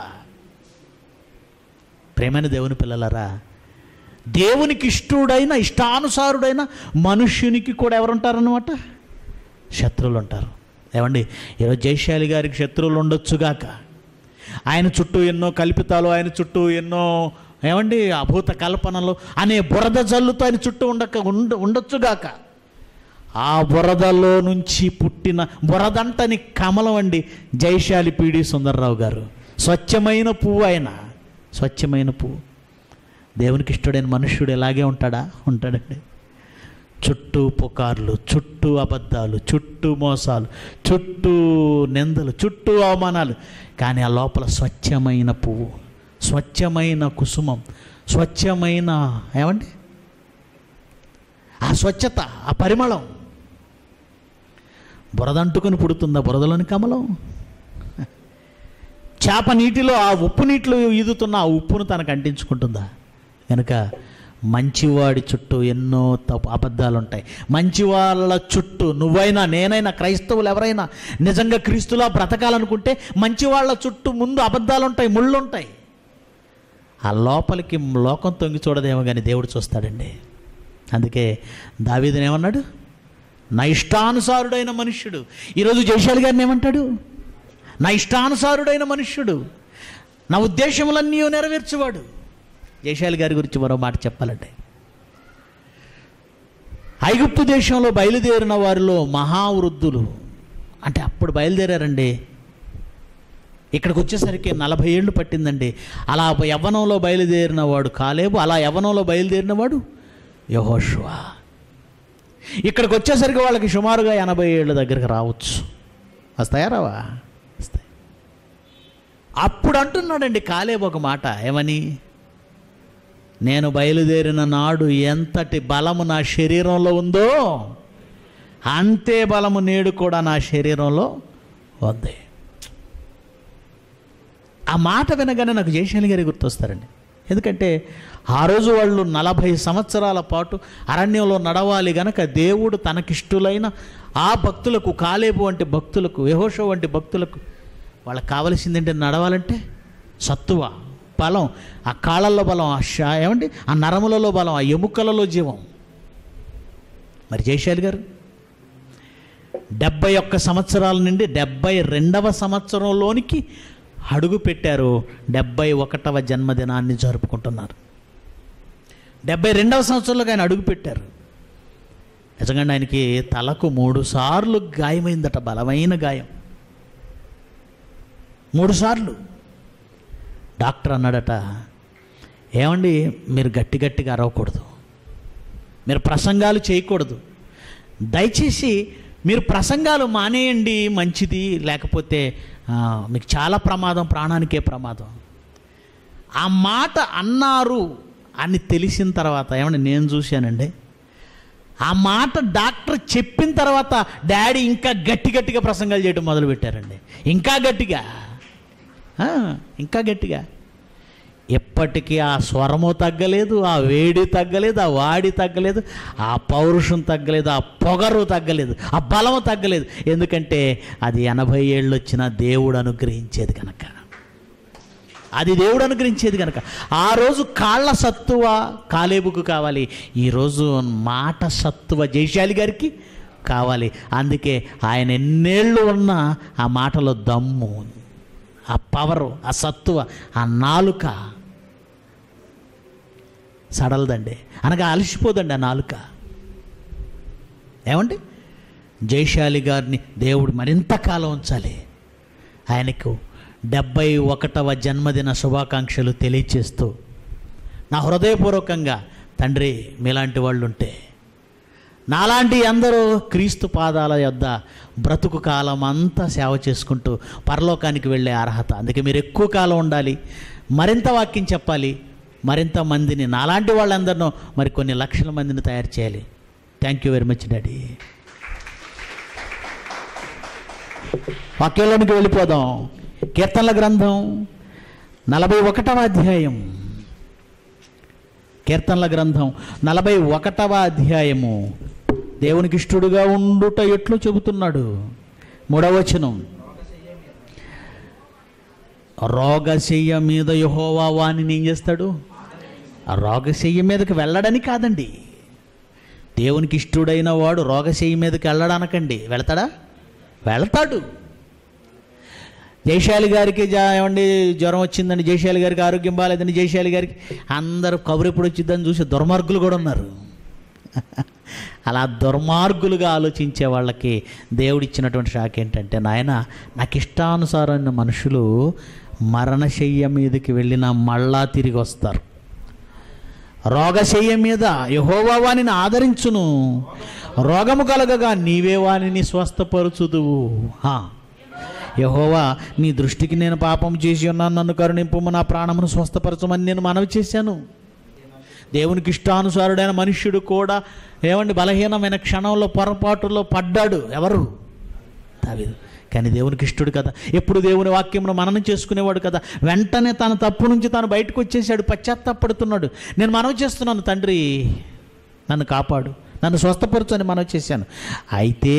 Speaker 2: ప్రేమైన దేవుని పిల్లలారా, దేవునికి ఇష్టడైన ఇష్టానుసారుడైన మనుష్యునికి కూడా ఎవరుంటారన్నమాట? శత్రువులు ఉంటారు. ఏమండి ఈరోజు జయశాలి గారికి శత్రువులు ఉండొచ్చుగాక. ఆయన చుట్టూ ఎన్నో కల్పితాలు, ఆయన చుట్టూ ఎన్నో ఏమండి అభూత కల్పనలు అనే బురద జల్లుతో ఆయన చుట్టూ ఉండొచ్చుగాక. ఆ బురదలో నుంచి పుట్టిన బురదంటని కమలం అండి జయశాలి పిడి సుందర్రావు గారు. స్వచ్ఛమైన పువ్వు ఆయన, స్వచ్ఛమైన పువ్వు. దేవునికి ఇష్టడైన మనుష్యుడు ఎలాగే ఉంటాడండి. చుట్టూ పుకార్లు, చుట్టూ అబద్ధాలు, చుట్టూ మోసాలు, చుట్టూ నిందలు, చుట్టూ అవమానాలు. కానీ ఆ లోపల స్వచ్ఛమైన పువ్వు, స్వచ్ఛమైన కుసుమం, స్వచ్ఛమైన ఏమండి ఆ స్వచ్ఛత, ఆ పరిమళం. బురదంటుకుని పుడుతుందా బురదలోని కమలం? చేప నీటిలో ఆ ఉప్పు నీటిలో ఈదుతున్న ఆ ఉప్పును తనకు అంటించుకుంటుందా? కనుక మంచివాడి చుట్టూ ఎన్నో అబద్ధాలు ఉంటాయి. మంచి వాళ్ళ చుట్టూ నువ్వైనా నేనైనా క్రైస్తవులు ఎవరైనా నిజంగా క్రీస్తులా బ్రతకాలనుకుంటే మంచి వాళ్ళ చుట్టూ ముందు అబద్ధాలు ఉంటాయి, ముళ్ళు ఉంటాయి. ఆ లోపలికి లోకం తొంగి చూడదేమో కానీ దేవుడు చూస్తాడండి. అందుకే దావీదుని ఏమన్నాడు? నా ఇష్టానుసారుడైన మనుష్యుడు. ఈరోజు జయశాలి గారిని ఏమంటాడు? నా ఇష్టానుసారుడైన మనుష్యుడు, నా ఉద్దేశములన్నీ నెరవేర్చువాడు. జయశాలి గారి గురించి మరో మాట చెప్పాలంటే, ఐగుప్తు దేశంలో బయలుదేరిన వారిలో మహావృద్ధులు, అంటే అప్పుడు బయలుదేరారండి, ఇక్కడికి వచ్చేసరికి 40 ఏళ్ళు పట్టిందండి. అలా యవ్వనంలో బయలుదేరిన వాడు కాలేబు, అలా యవ్వనంలో బయలుదేరిన వాడు యెహోషువ. ఇక్కడికి వచ్చేసరికి వాళ్ళకి సుమారుగా 80 ఏళ్ళ దగ్గరికి రావచ్చు. వస్తాయా రావా? వస్తాయి. అప్పుడు అంటున్నాడండి కాలేబు ఒక మాట, ఏమని? నేను బయలుదేరిన నాడు ఎంతటి బలము నా శరీరంలో ఉందో అంతే బలము నేడు కూడా నా శరీరంలో ఉంది. ఆ మాట వినగానే నాకు జయశాలి గారి గుర్తొస్తారండి. ఎందుకంటే ఆ రోజు వాళ్ళు 40 సంవత్సరాల పాటు అరణ్యంలో నడవాలి గనక దేవుడు తనకిష్టులైన ఆ భక్తులకు, కాలేబు వంటి భక్తులకు, యెహోషువ వంటి భక్తులకు వాళ్ళకి కావలసింది నడవాలంటే సత్తువ, బలం, ఆ కాళ్ళల్లో బలం, ఏమండి ఆ నరములలో బలం, ఆ ఎముకలలో జీవం. మరి జయశాలి గారు 71 సంవత్సరాల నుండి 72వ సంవత్సరంలోనికి అడుగు పెట్టారు. 71వ జన్మదినాన్ని జరుపుకుంటున్నారు. 72వ సంవత్సరంలోకి ఆయన అడుగు పెట్టారు. నిజంగా ఆయనకి తలకు 3 సార్లు గాయమైందట, బలమైన గాయం. 3 సార్లు. డాక్టర్ అన్నాడట, ఏమండి మీరు గట్టి గట్టిగా అరవకూడదు, మీరు ప్రసంగాలు చేయకూడదు, దయచేసి మీరు ప్రసంగాలు మానేయండి, మంచిది, లేకపోతే మీకు చాలా ప్రమాదం, ప్రాణానికే ప్రమాదం. ఆ మాట అన్నారు అని తెలిసిన తర్వాత, ఏమండి నేను చూశానండి, ఆ మాట డాక్టర్ చెప్పిన తర్వాత డాడీ ఇంకా గట్టి గట్టిగా ప్రసంగాలు చేయడం మొదలుపెట్టారండి. ఇంకా గట్టిగా, ఇంకా గట్టిగా. ఎప్పటికీ ఆ స్వరము తగ్గలేదు, ఆ వేడి తగ్గలేదు, ఆ వాడి తగ్గలేదు, ఆ పౌరుషం తగ్గలేదు, ఆ పొగరు తగ్గలేదు, ఆ బలము తగ్గలేదు. ఎందుకంటే అది 80 ఏళ్ళు వచ్చిన దేవుడు అనుగ్రహించేది కనుక, అది దేవుడు అనుగ్రహించేది కనుక. ఆ రోజు కాళ్ళ సత్తువ కాలేబుకు కావాలి, ఈరోజు మాట సత్తువ జయశాలి గారికి కావాలి. అందుకే ఆయన ఎన్నేళ్ళు ఉన్నా ఆ మాటలో దమ్ము, ఆ పవరు, ఆ సత్తువ, ఆ నాలుక సడలదండి, అనగా అలసిపోదండి ఆ నాలుక. ఏమండి జయశాలి గారిని దేవుడు మరింత కాలం ఉంచాలి. ఆయనకు 71వ జన్మదిన శుభాకాంక్షలు తెలియచేస్తూ, నా హృదయపూర్వకంగా తండ్రి మీలాంటి వాళ్ళు ఉంటే, నాలాంటి అందరూ క్రీస్తు పాదాల యొద్ద బ్రతుకు కాలం అంతా సేవ చేసుకుంటూ పరలోకానికి వెళ్ళే అర్హత. అందుకే మీరు ఎక్కువ కాలం ఉండాలి, మరింత వాక్యం చెప్పాలి, మరింత మందిని, నాలాంటి వాళ్ళందరినూ మరి కొన్ని లక్షల మందిని తయారు చేయాలి. Thank you very much daddy. వాక్యంలోనికి వెళ్ళిపోదాం. కీర్తనల గ్రంథం 41వ అధ్యాయం. కీర్తనల గ్రంథం 41వ అధ్యాయము. దేవునికి ఇష్టడుగా ఉండుట ఎట్లు చెబుతున్నాడు. 3వ వచనం, రోగశయ్య మీద యెహోవా వానిని ఏం చేస్తాడు? ఆ రోగశయ్య మీదకి వెళ్ళడని కాదండి, దేవునికి ఇష్టడైన వాడు రోగశయ్య మీదకి వెళ్ళడానకండి. వెళతాడా? వెళతాడు. జయశాలి గారికి ఏమండి జ్వరం వచ్చిందండి, జయశాలి గారికి ఆరోగ్యం బాగాలేదండి, జయశాలి గారికి అందరూ కబురు ఎప్పుడు వచ్చిందని చూసి దుర్మార్గులు కూడా ఉన్నారు. అలా దుర్మార్గులుగా ఆలోచించే వాళ్ళకి దేవుడిచ్చినటువంటి షాక్ ఏంటంటే, నాయన నాకు ఇష్టానుసారమైన మనుషులు మరణశయ్య మీదకి వెళ్ళినా మళ్ళా తిరిగి వస్తారు. రోగశయ్య మీద యెహోవా వానిని ఆదరించును, రోగము కలగగా నీవే వానిని స్వస్థపరచుదువు. యెహోవా నీ దృష్టికి నేను పాపం చేసి ఉన్నాను, నన్ను కరుణింపుము, నా ప్రాణమును స్వస్థపరచమని నేను మనవి చేశాను. దేవునికి ఇష్టానుసారుడైన మనుష్యుడు కూడా ఏమండి బలహీనమైన క్షణంలో పొరపాటులో పడ్డాడు. ఎవరు? దావీదు. కానీ దేవునికి ఇష్టడు కదా, ఎప్పుడు దేవుని వాక్యమును మననం చేసుకునేవాడు కదా. వెంటనే తన తప్పు నుంచి తాను బయటకు వచ్చేసాడు, పశ్చాత్తాపడుతున్నాడు. నేను మనవి చేస్తున్నాను, తండ్రి నన్ను కాపాడు, నన్ను స్వస్థపరచు అని మనవి చేశాను. అయితే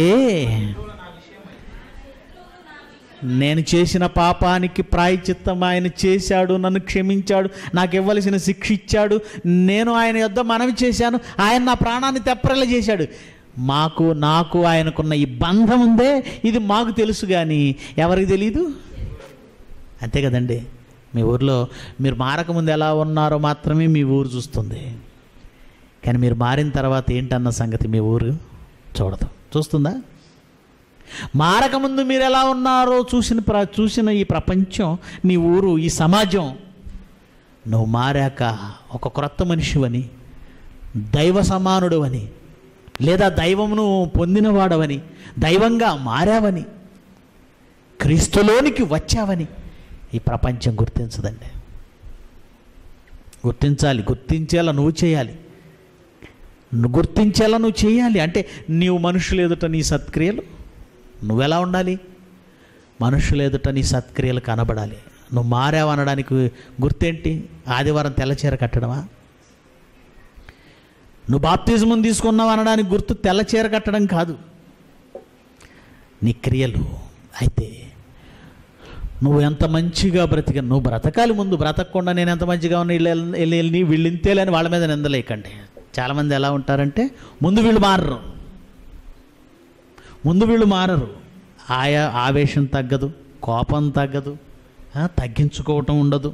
Speaker 2: నేను చేసిన పాపానికి ప్రాయశ్చిత్తం ఆయన చేశాడు, నన్ను క్షమించాడు, నాకు ఇవ్వవలసిన శిక్ష ఇచ్చాడు. నేను ఆయన యొద్ద మనవి చేశాను, ఆయన నా ప్రాణాన్ని తెప్పరిల్ల చేశాడు. నాకు ఆయనకున్న ఈ బంధం ఉందే, ఇది మాకు తెలుసు కానీ ఎవరికి తెలీదు. అంతే కదండి. మీ ఊర్లో మీరు మారకముందు ఎలా ఉన్నారో మాత్రమే మీ ఊరు చూస్తుంది, కానీ మీరు మారిన తర్వాత ఏంటన్న సంగతి మీ ఊరు చూడదు. చూస్తుందా? మారకముందు మీరు ఎలా ఉన్నారో చూసిన ఈ ప్రపంచం, నీ ఊరు, ఈ సమాజం, నువ్వు మారాక ఒక క్రొత్త మనిషివని, దైవ సమానుడు అని, లేదా దైవమును పొందినవాడవని, దైవంగా మారావని, క్రీస్తులోనికి వచ్చావని ఈ ప్రపంచం గుర్తించదండి. గుర్తించాలి, గుర్తించేలా నువ్వు చేయాలి, గుర్తించేలా నువ్వు చేయాలి. అంటే నీవు మనుషులు ఎదుట నీ సత్క్రియలు, నువ్వెలా ఉండాలి? మనుషులు ఎదుట నీ సత్క్రియలు కనబడాలి. నువ్వు మారావనడానికి గుర్తేంటి? ఆదివారం తెల్లచీర కట్టడమా? నువ్వు బాప్తిజం తీసుకున్నావు అనడానికి గుర్తు తెల్లచీర కట్టడం కాదు, నీ క్రియలు. అయితే నువ్వు ఎంత మంచిగా బ్రతికా, నువ్వు బ్రతకాలి. ముందు బ్రతకకుండా నేను ఎంత మంచిగా ఉన్నా వీళ్ళు ఇంతేలేని వాళ్ళ మీద నిందలేకండి. చాలామంది ఎలా ఉంటారంటే ముందు వీళ్ళు మారరు, ఆవేశం తగ్గదు, కోపం తగ్గదు, తగ్గించుకోవటం ఉండదు,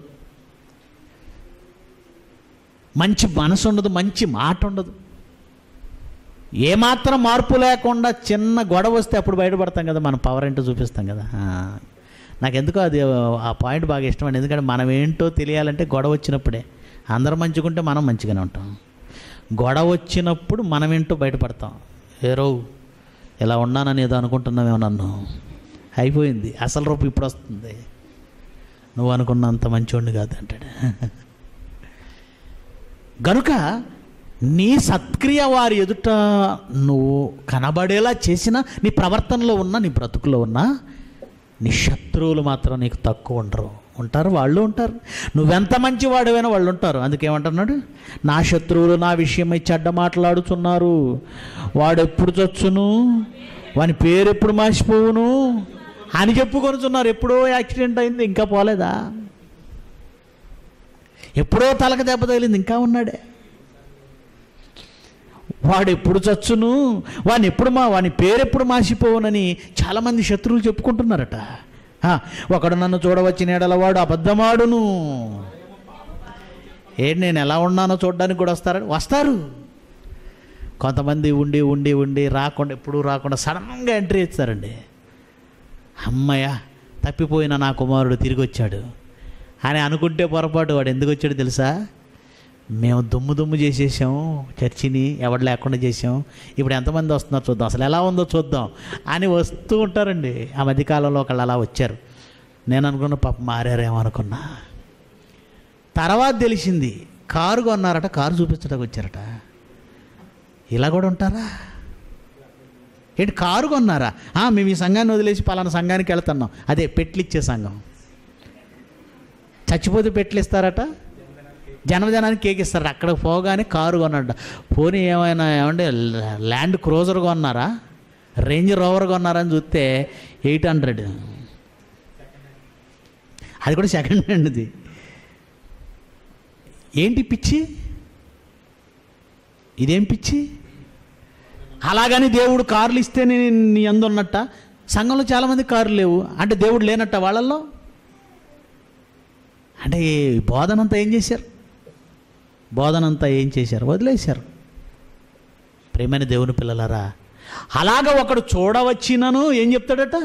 Speaker 2: మంచి మనసు ఉండదు, మంచి మాట ఉండదు. ఏమాత్రం మార్పు లేకుండా చిన్న గొడవ వస్తే అప్పుడు బయటపడతాం కదా, మనం పవర్ ఏంటో చూపిస్తాం కదా. నాకెందుకో అది ఆ పాయింట్ బాగా ఇష్టం అండి. ఎందుకంటే మనం ఏంటో తెలియాలంటే గొడవ వచ్చినప్పుడే. అందరం మంచిగుంటే మనం మంచిగానే ఉంటాం, గొడవ వచ్చినప్పుడు మనం ఏంటో బయటపడతాం. ఏరో ఇలా ఉన్నానని ఏదో అనుకుంటున్నామేమో, నన్ను అయిపోయింది, అసలు రూపు ఇప్పుడు వస్తుంది, నువ్వు అనుకున్నంత మంచోడిని కాదు అంటాడు. గనుక నీ సత్క్రియ వారి ఎదుట నువ్వు కనబడేలా చేసిన, నీ ప్రవర్తనలో ఉన్న, నీ బ్రతుకులో ఉన్న నీ శత్రువులు మాత్రం నీకు తక్కువ ఉంటారు, వాళ్ళు ఉంటారు. నువ్వెంత మంచివాడివైనా వాళ్ళు ఉంటారు. అందుకేమంటున్నాడు? నా శత్రువులు నా విషయమై చెడ్డ మాట్లాడుతున్నారు, వాడు ఎప్పుడు చచ్చును, వాని పేరు ఎప్పుడు మర్చిపోవును అని చెప్పుకొనుచున్నారు. ఎప్పుడో యాక్సిడెంట్ అయింది, ఇంకా పోలేదా? ఎప్పుడో తలకు దెబ్బ తగిలింది, ఇంకా ఉన్నాడే. వాడు ఎప్పుడు చచ్చును, వాని పేరు ఎప్పుడు మాసిపోవునని చాలామంది శత్రువులు చెప్పుకుంటున్నారట. ఒకడు నన్ను చూడవచ్చిన ఎడల వాడు అబద్ధమాడును. నేను ఎలా ఉన్నానో చూడడానికి కూడా వస్తారు. కొంతమంది ఉండి ఎప్పుడు రాకుండా సడన్గా ఎంట్రీ ఇస్తారండి. అమ్మయ్య, తప్పిపోయిన నా కుమారుడు తిరిగి వచ్చాడు అని అనుకుంటే పొరపాటు. వాడు ఎందుకు వచ్చాడు తెలుసా? మేము దుమ్ము చేసేసాం, చర్చిని ఎవడు లేకుండా చేసాం, ఇప్పుడు ఎంతమంది వస్తున్నారు చూద్దాం, అసలు ఎలా ఉందో చూద్దాం అని వస్తూ ఉంటారండి. ఆ మధ్యకాలంలో ఒకళ్ళు అలా వచ్చారు. నేను అనుకున్న పాప మారారేమో అనుకున్నా. తర్వాత తెలిసింది కారు కొన్నారట, కారు చూపించడానికి వచ్చారట. ఇలా కూడా ఉంటారా ఏంటి? కారు కొన్నారా? మేము ఈ సంఘాన్ని వదిలేసి పలానా సంఘానికి వెళ్తున్నాం. అదే పెట్లు ఇచ్చే సంఘం. చచ్చిపోతే పెట్లు ఇస్తారట, జన్మదినానికి కేక్ ఇస్తారు. అక్కడికి పోగానే కారు కొన్నాడు. పోనీ ఏమంటే ల్యాండ్ క్రూజర్ కొన్నారా, రేంజ్ రోవర్ కొన్నారా అని చూస్తే 800. అది కూడా సెకండ్ హ్యాండ్ది. ఏంటి పిచ్చి? ఇదేం పిచ్చి? అలాగని దేవుడు కార్లు ఇస్తే నీ అందు ఉన్నట్ట? సంఘంలో చాలామంది కార్లు లేవు అంటే దేవుడు లేనట్ట వాళ్ళల్లో? అంటే బోధనంతా ఏం చేశారు? వదిలేశారు. ప్రేమైన దేవుని పిల్లలారా, అలాగ ఒకడు చూడవచ్చినను ఏం చెప్తాడట?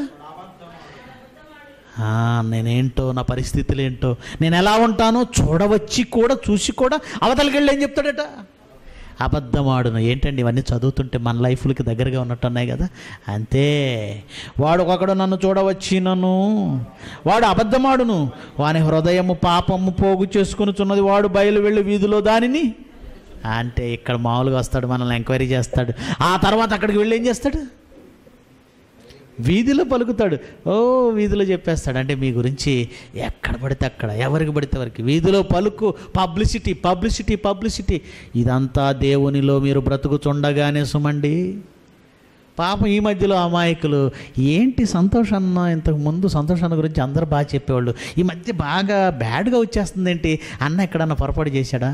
Speaker 2: నేనేంటో, నా పరిస్థితులు ఏంటో, నేను ఎలా ఉంటానో చూడవచ్చి కూడా, చూసి కూడా అవతలికి వెళ్ళి ఏం చెప్తాడట? అబద్ధమాడును. ఏంటండి ఇవన్నీ చదువుతుంటే మన లైఫ్లకి దగ్గరగా ఉన్నట్టు ఉన్నాయి కదా. అంతే. వాడు ఒకడు నన్ను చూడవచ్చినను వాడు అబద్ధమాడును, వాని హృదయము పాపము పోగు చేసుకునిచున్నది, వాడు బయలు వెళ్ళి వీధిలో దానిని. అంటే ఇక్కడ మామూలుగా వస్తాడు, మనల్ని ఎంక్వైరీ చేస్తాడు, ఆ తర్వాత అక్కడికి వెళ్ళి ఏం చేస్తాడు? వీధిలో పలుకుతాడు. వీధిలో చెప్పేస్తాడు. అంటే మీ గురించి ఎక్కడ పడితే అక్కడ, ఎవరికి పడితే ఎవరికి వీధిలో పలుకు, పబ్లిసిటీ పబ్లిసిటీ పబ్లిసిటీ. ఇదంతా దేవునిలో మీరు బ్రతుకుచుండగానే సుమండి. పాపం ఈ మధ్యలో అమాయకులు ఏంటి సంతోషాన్న, ఇంతకు ముందు సంతోషాన్ని గురించి అందరూ బాగా చెప్పేవాళ్ళు, ఈ మధ్య బాగా బ్యాడ్గా వచ్చేస్తుంది ఏంటి, అన్న ఎక్కడన్నా పొరపాటు చేశాడా?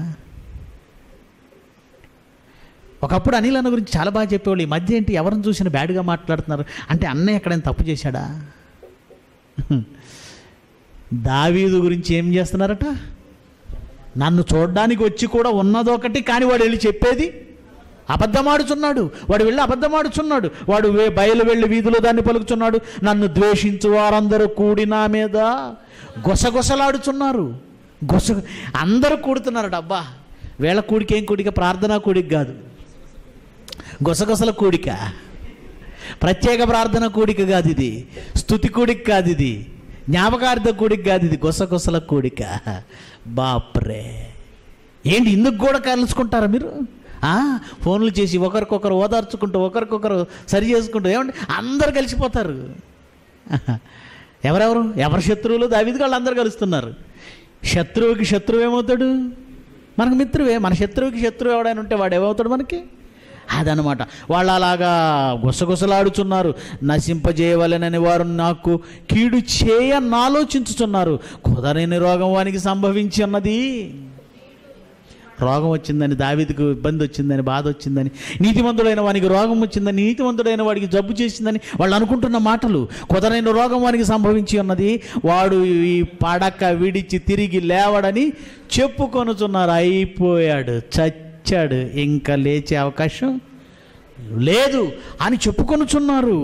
Speaker 2: ఒకప్పుడు అనిల్ అన్న గురించి చాలా బాగా చెప్పేవాళ్ళు, ఈ మధ్య ఏంటి ఎవరిని చూసినా బ్యాడ్గా మాట్లాడుతున్నారు అంటే అన్నయ్య ఎక్కడైనా తప్పు చేశాడా? దావీదు గురించి ఏం చేస్తున్నారట, నన్ను చూడడానికి వచ్చి కూడా ఉన్నదొకటి కానీ వాడు వెళ్ళి చెప్పేది అబద్ధమాడుచున్నాడు, వాడు వెళ్ళి అబద్ధమాడుచున్నాడు, వాడు బయలు వెళ్ళి వీధిలో దాన్ని పలుకుచున్నాడు, నన్ను ద్వేషించు వారందరూ కూడి నా మీద గొసగొసలాడుచున్నారు. అందరూ కూడుతున్నారట. అబ్బా, వీళ్ళ కూడిక ఏం కూడిక, ప్రార్థనా కూడిక కాదు, గొసగొసల కూడిక, ప్రత్యేక ప్రార్థన కూడిక కాదు ఇది, స్తుతి కూడిక కాదు ఇది, జ్ఞాపకార్థ కూడిక కాదు ఇది, గొసగొసల కూడిక. బాప్రే, ఏంటి ఇందుకు కూడా కలుసుకుంటారా మీరు? ఫోన్లు చేసి ఒకరికొకరు ఓదార్చుకుంటూ ఒకరికొకరు సరి చేసుకుంటూ ఏమంటే అందరు కలిసిపోతారు. ఎవరి శత్రువులు దావీదు వాళ్ళు అందరు కలుస్తున్నారు. శత్రువుకి శత్రువు ఏమవుతాడు? మనకు మిత్రువే. మన శత్రువుకి శత్రువు ఎవడైనా ఉంటే వాడు ఏమవుతాడు మనకి? అదనమాట. వాళ్ళు అలాగా గుసగుసలాడుచున్నారు. నశింపజేయవలెనని వారు నాకు కీడు చేయనాలోచించుచున్నారు. కుదరని రోగం వానికి సంభవించి ఉన్నది. రోగం వచ్చిందని, దావీదుకు ఇబ్బంది వచ్చిందని, బాధ వచ్చిందని, నీతిమంతుడైన వానికి రోగం వచ్చిందని, నీతిమంతుడైన వాడికి జబ్బు చేసిందని వాళ్ళు అనుకుంటున్న మాటలు. కుదరైన రోగం వానికి సంభవించి ఉన్నది, వాడు ఈ పడక విడిచి తిరిగి లేవడని చెప్పుకొనుచున్నారు. అయిపోయాడు, చచ్చాడు, ఇంకా లేచే అవకాశం లేదు అని చెప్పుకొనుచున్నారు.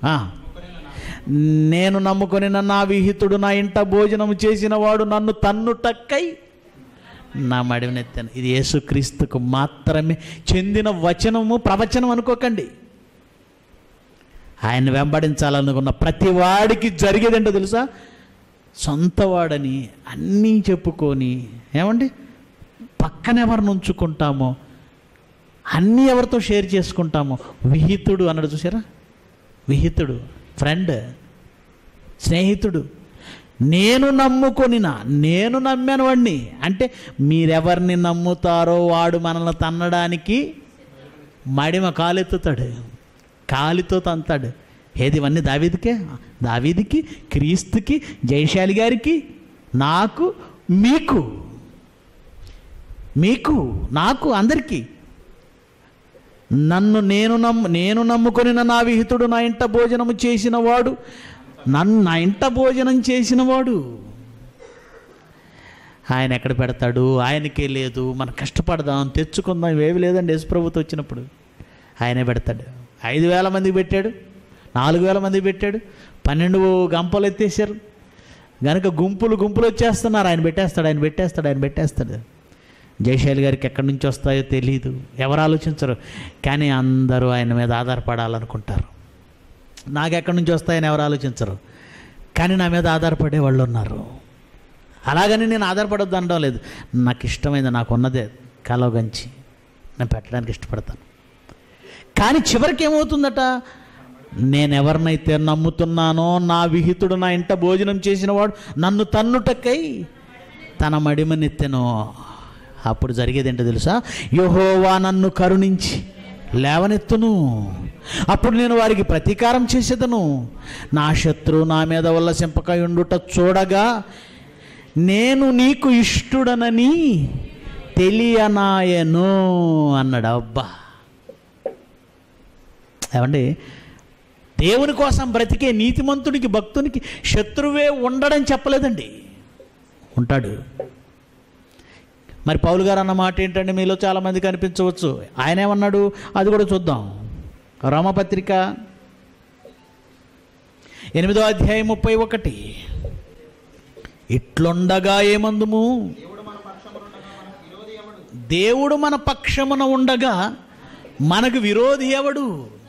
Speaker 2: నేను నమ్ముకొని నా విహితుడు నా ఇంట భోజనం చేసిన వాడు నన్ను తన్నుటక్కై నా మడివనెత్తాను. ఇది యేసుక్రీస్తుకు మాత్రమే చెందిన వచనము, ప్రవచనం అనుకోకండి. ఆయన వెంబడించాలనుకున్న ప్రతి వాడికి జరిగేదేంటో తెలుసా? సొంతవాడని అన్నీ చెప్పుకొని ఏమండి పక్కన ఎవరిని ఉంచుకుంటామో, అన్నీ ఎవరితో షేర్ చేసుకుంటామో. విహితుడు అన్నాడు చూసారా? విహితుడు, ఫ్రెండ్, స్నేహితుడు. నేను నమ్మాను వాడిని అంటే మీరెవరిని నమ్ముతారో వాడు మనల్ని తన్నడానికి మడిమ కాలెత్తుతాడు, కాలితో తంతాడు. ఏది ఇవన్నీ దావీదికి, క్రీస్తుకి, జయశాలి గారికి, నాకు, మీకు, నాకు, అందరికీ. నేను నమ్ముకొని నా విహితుడు నా ఇంట భోజనము చేసిన వాడు, నా ఇంట భోజనం చేసిన వాడు. ఆయన ఎక్కడ పెడతాడు? ఆయనకే లేదు. మనం కష్టపడదాం, తెచ్చుకుందాం, ఇవేవి లేదండి. యేసుప్రభుతో వచ్చినప్పుడు ఆయనే పెడతాడు. 5,000 మందికి పెట్టాడు, 4,000 మందికి పెట్టాడు, 12 గంపలు ఎత్తేసారు కనుక గుంపులు వచ్చేస్తున్నారు. ఆయన పెట్టేస్తాడు. జయశాలి గారికి ఎక్కడి నుంచి వస్తాయో తెలీదు, ఎవరు ఆలోచించరు. కానీ అందరూ ఆయన మీద ఆధారపడాలనుకుంటారు. నాకు ఎక్కడి నుంచి వస్తాయని ఎవరు ఆలోచించరు, కానీ నా మీద ఆధారపడే వాళ్ళు ఉన్నారు. అలాగని నేను ఆధారపడొద్దు అనడం లేదు. నాకు ఇష్టమైంది, నాకు ఉన్నదే కలవగంచి నేను పెట్టడానికి ఇష్టపడతాను. కానీ చివరికి ఏమవుతుందట? నేను ఎవరినైతే నమ్ముతున్నానో నా విహితుడు నా ఇంట భోజనం చేసిన వాడు నన్ను తన్నుటకై తన మడిమనెత్తెను. అప్పుడు జరిగేది ఏంటో తెలుసా? యెహోవా నన్ను కరుణించి లేవనెత్తును, అప్పుడు నేను వారికి ప్రతీకారం చేసేదను. నా శత్రువు నా మీద ఉల్లసింపక ఉండుట చూడగా నేను నీకు ఇష్టుడనని తెలియనాయను అన్నాడు. అబ్బా, ఏమండి, దేవుని కోసం బ్రతికే నీతిమంతుడికి, భక్తునికి శత్రువే ఉండడం చెప్పలేదండి, ఉంటాడు. మరి పౌలు గారు అన్న మాట ఏంటంటే మీలో చాలామందికి అనిపించవచ్చు. ఆయన ఏమన్నాడు అది కూడా చూద్దాం. రోమపత్రిక 8వ అధ్యాయం 31. ఇట్లుండగా ఏమందుము? దేవుడు మన పక్షమున ఉండగా మనకు విరోధి ఎవడు?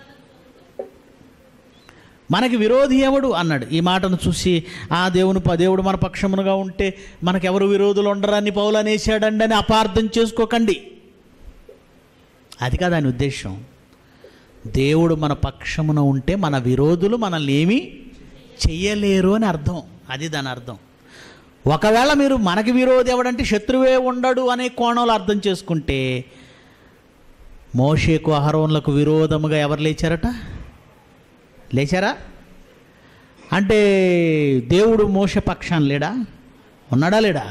Speaker 2: మనకి విరోధి ఎవడు అన్నాడు. ఈ మాటను చూసి దేవుడు మన పక్షమునుగా ఉంటే మనకెవరు విరోధులు ఉండరని పౌలు అనేసాడండి అని అపార్థం చేసుకోకండి. అది కాదు ఆయన ఉద్దేశం. దేవుడు మన పక్షమున ఉంటే మన విరోధులు మనల్ని ఏమీ చెయ్యలేరు అని అర్థం. అది దాని అర్థం. ఒకవేళ మీరు మనకి విరోధి ఎవడంటే శత్రువే ఉండడు అనే కోణంలో అర్థం చేసుకుంటే, మోషేకు అహరోన్లకు విరోధముగా ఎవరు లేచారట? లేచారా? అంటే దేవుడు మోషే పక్షాన లేడా? ఉన్నాడా లేడా?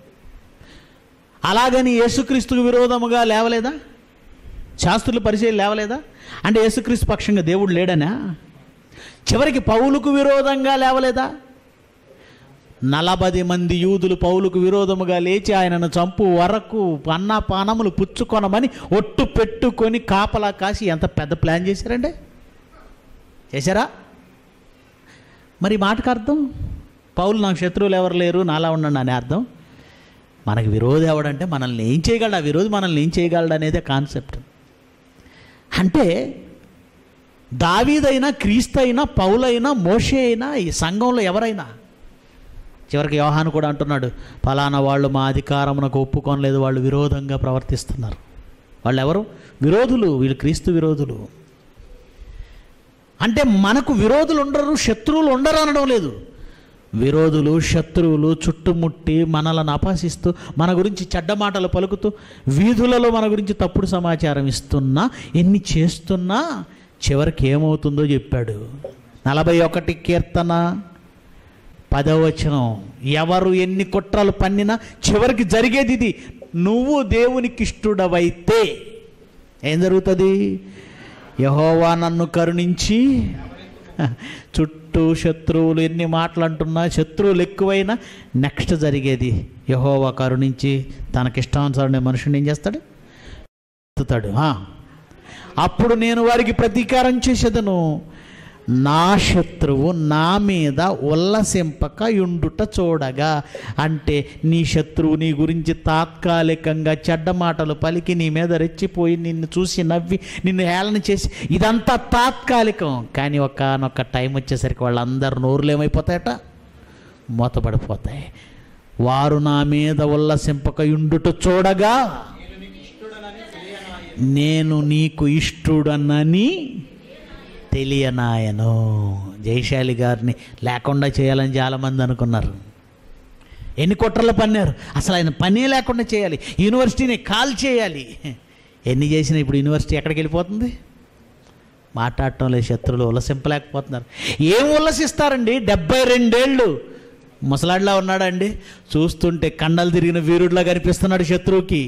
Speaker 2: అలాగని యేసుక్రీస్తుకు విరోధముగా లేవలేదా? శాస్త్రుల పరిచయం లేవలేదా? అంటే యేసుక్రీస్తు పక్షంగా దేవుడు లేడనా? చివరికి పౌలుకు విరోధంగా లేవలేదా? 40 మంది యూదులు పౌలుకు విరోధముగా లేచి ఆయనను చంపు వరకు అన్నపానములు పుచ్చుకొనమని ఒట్టు పెట్టుకొని కాపలా కాసి ఎంత పెద్ద ప్లాన్ చేశారండి. చేశారా? మరి మాటకు అర్థం, పౌలు నాకు శత్రువులు ఎవరు లేరు, నాలా ఉండండి అనే అర్థం. మనకి విరోధి ఎవడంటే మనల్ని ఏం చేయగలడు, ఆ విరోధి మనల్ని ఏం చేయగలడు అనేదే కాన్సెప్ట్. అంటే దావీదైనా, క్రీస్తు అయినా, పౌలైనా, మోషే అయినా, ఈ సంఘంలో ఎవరైనా, చివరికి యోహాను కూడా అంటున్నాడు, ఫలానా వాళ్ళు మా అధికారమునకు ఒప్పుకోనలేదు, వాళ్ళు విరోధంగా ప్రవర్తిస్తున్నారు. వాళ్ళు ఎవరు? విరోధులు. వీళ్ళు క్రీస్తు విరోధులు. అంటే మనకు విరోధులు ఉండరు, శత్రువులు ఉండరు అనడం లేదు. విరోధులు, శత్రువులు చుట్టుముట్టి మనలను అపహసిస్తూ, మన గురించి చెడ్డ మాటలు పలుకుతూ, వీధులలో మన గురించి తప్పుడు సమాచారం ఇస్తున్నా, ఎన్ని చేస్తున్నా చివరికి ఏమవుతుందో చెప్పాడు. 41 కీర్తన 10వ వచనం, ఎవరు ఎన్ని కుట్రలు పన్నినా చివరికి జరిగేది ఇది, నువ్వు దేవునికి ఇష్టుడవైతే ఏం జరుగుతుంది? యెహోవా నన్ను కరుణించి, చుట్టూ శత్రువులు ఎన్ని మాటలు అంటున్నా, శత్రువులు ఎక్కువైనా నెక్స్ట్ జరిగేది, యెహోవా కరుణించి తనకిష్టానుసారమైన మనుషుని ఏం చేస్తాడు? ఎత్తుతాడు. అప్పుడు నేను వారికి ప్రతీకారం చేసేదను, నా శత్రువు నా మీద ఉల్లసింపక యుండుట చూడగా. అంటే నీ శత్రువు నీ గురించి తాత్కాలికంగా చెడ్డ మాటలు పలికి నీ మీద రెచ్చిపోయి నిన్ను చూసి నవ్వి నిన్ను హేళన చేసి, ఇదంతా తాత్కాలికం. కానీ ఒకానొక టైం వచ్చేసరికి వాళ్ళందరూ నోరులు ఏమైపోతాయట? మూతపడిపోతాయి. వారు నా మీద ఉల్లసింపక యుండుట చూడగా నేను నీకు ఇష్టుడనని తెలియనాయను. జయశాలి గారిని లేకుండా చేయాలని చాలామంది అనుకున్నారు. ఎన్ని కుట్రలు పన్నారు, అసలు ఆయన పనే లేకుండా చేయాలి, యూనివర్సిటీని కాల్ చేయాలి. ఎన్ని చేసినా ఇప్పుడు యూనివర్సిటీ ఎక్కడికి వెళ్ళిపోతుంది? మాట్లాడటం లేదు, శత్రువులు ఉల్లసింపలేకపోతున్నారు. ఏం ఉల్లసిస్తారండి? 72 ఏళ్ళు ముసలాడిలా ఉన్నాడండి, చూస్తుంటే కండలు తిరిగిన వీరుడిలా కనిపిస్తున్నాడు శత్రువుకి.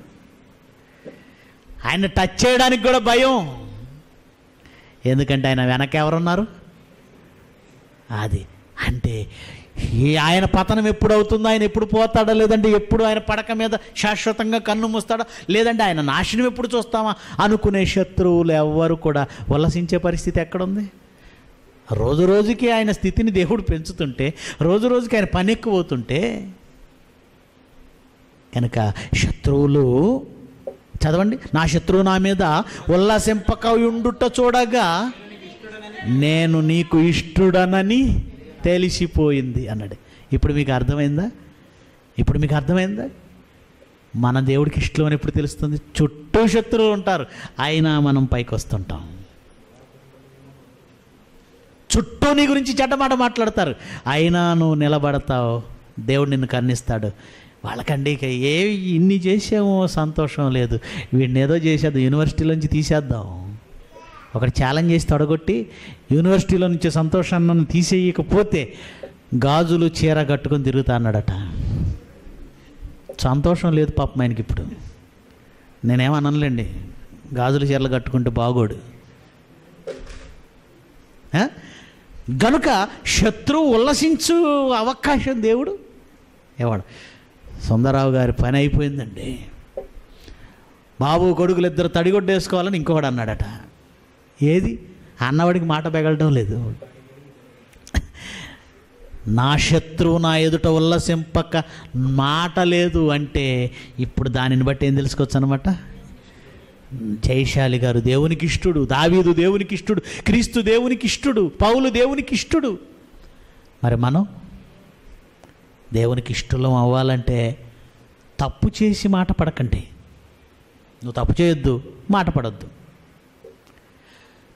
Speaker 2: ఆయన టచ్ చేయడానికి కూడా భయం, ఎందుకంటే ఆయన వెనక ఎవరున్నారు? అది అంటే ఆయన పతనం ఎప్పుడు అవుతుందో, ఆయన ఎప్పుడు పోతాడో, లేదంటే ఎప్పుడు ఆయన పడక మీద శాశ్వతంగా కన్ను మూస్తాడో, లేదంటే ఆయన నాశనం ఎప్పుడు చూస్తామా అనుకునే శత్రువులు ఎవ్వరు కూడా ఉల్లసించే పరిస్థితి ఎక్కడుంది? రోజు రోజుకి ఆయన స్థితిని దేవుడు పెంచుతుంటే, రోజు రోజుకి ఆయన పని ఎక్కువ అవుతుంటే, కనుక శత్రువులు చదవండి, నా శత్రువు నా మీద ఉల్లసింపక ఉండుట చూడగా నేను నీకు ఇష్టుడనని తెలిసిపోయింది అన్నాడు. ఇప్పుడు మీకు అర్థమైందా? ఇప్పుడు మీకు అర్థమైందా? మన దేవుడికి ఇష్టం అని ఎప్పుడు తెలుస్తుంది? చుట్టూ శత్రువులు ఉంటారు, అయినా మనం పైకి వస్తుంటాం. చుట్టూ నీ గురించి చెడ్డమాట మాట్లాడతారు, అయినా నువ్వు నిలబడతావు, దేవుడు నిన్ను కరుణిస్తాడు. వాళ్ళకండి ఇక ఇన్ని చేసామో సంతోషం లేదు, వీడిని ఏదో చేసేద్దాం, యూనివర్సిటీలోంచి తీసేద్దాం. ఒకటి ఛాలెంజ్ చేసి తొడగొట్టి యూనివర్సిటీలో నుంచి సంతోషాన్ని తీసేయకపోతే గాజులు చీర కట్టుకొని తిరుగుతా అన్నాడట. సంతోషం లేదు పాపం ఆయనకి ఇప్పుడు. నేనేమనలేండి, గాజులు చీరలు కట్టుకుంటే బాగోడు. గనుక శత్రువు ఉల్లసించు అవకాశం దేవుడు ఇవ్వడు. సుందరరావు గారి పని అయిపోయిందండి. బాబు కొడుకులు ఇద్దరు తడిగొడ్డేసుకోవాలని ఇంకొకడు అన్నాడట. ఏది? అన్నవాడికి మాట పెగలడం లేదు. నా శత్రువు నా ఎదుట ఉల్లసింపక మాట లేదు అంటే ఇప్పుడు దానిని బట్టి ఏం తెలుసుకోవచ్చు అనమాట? జయశాలి గారు దేవునికి ఇష్టుడు, దావీదు దేవునికి ఇష్టుడు, క్రీస్తు దేవునికి ఇష్టుడు, పౌలు దేవునికి ఇష్టుడు. మరి మనం దేవునికి ఇష్టలం అవ్వాలంటే తప్పు చేసి మాట పడకండి. నువ్వు తప్పు చేయొద్దు, మాట పడొద్దు.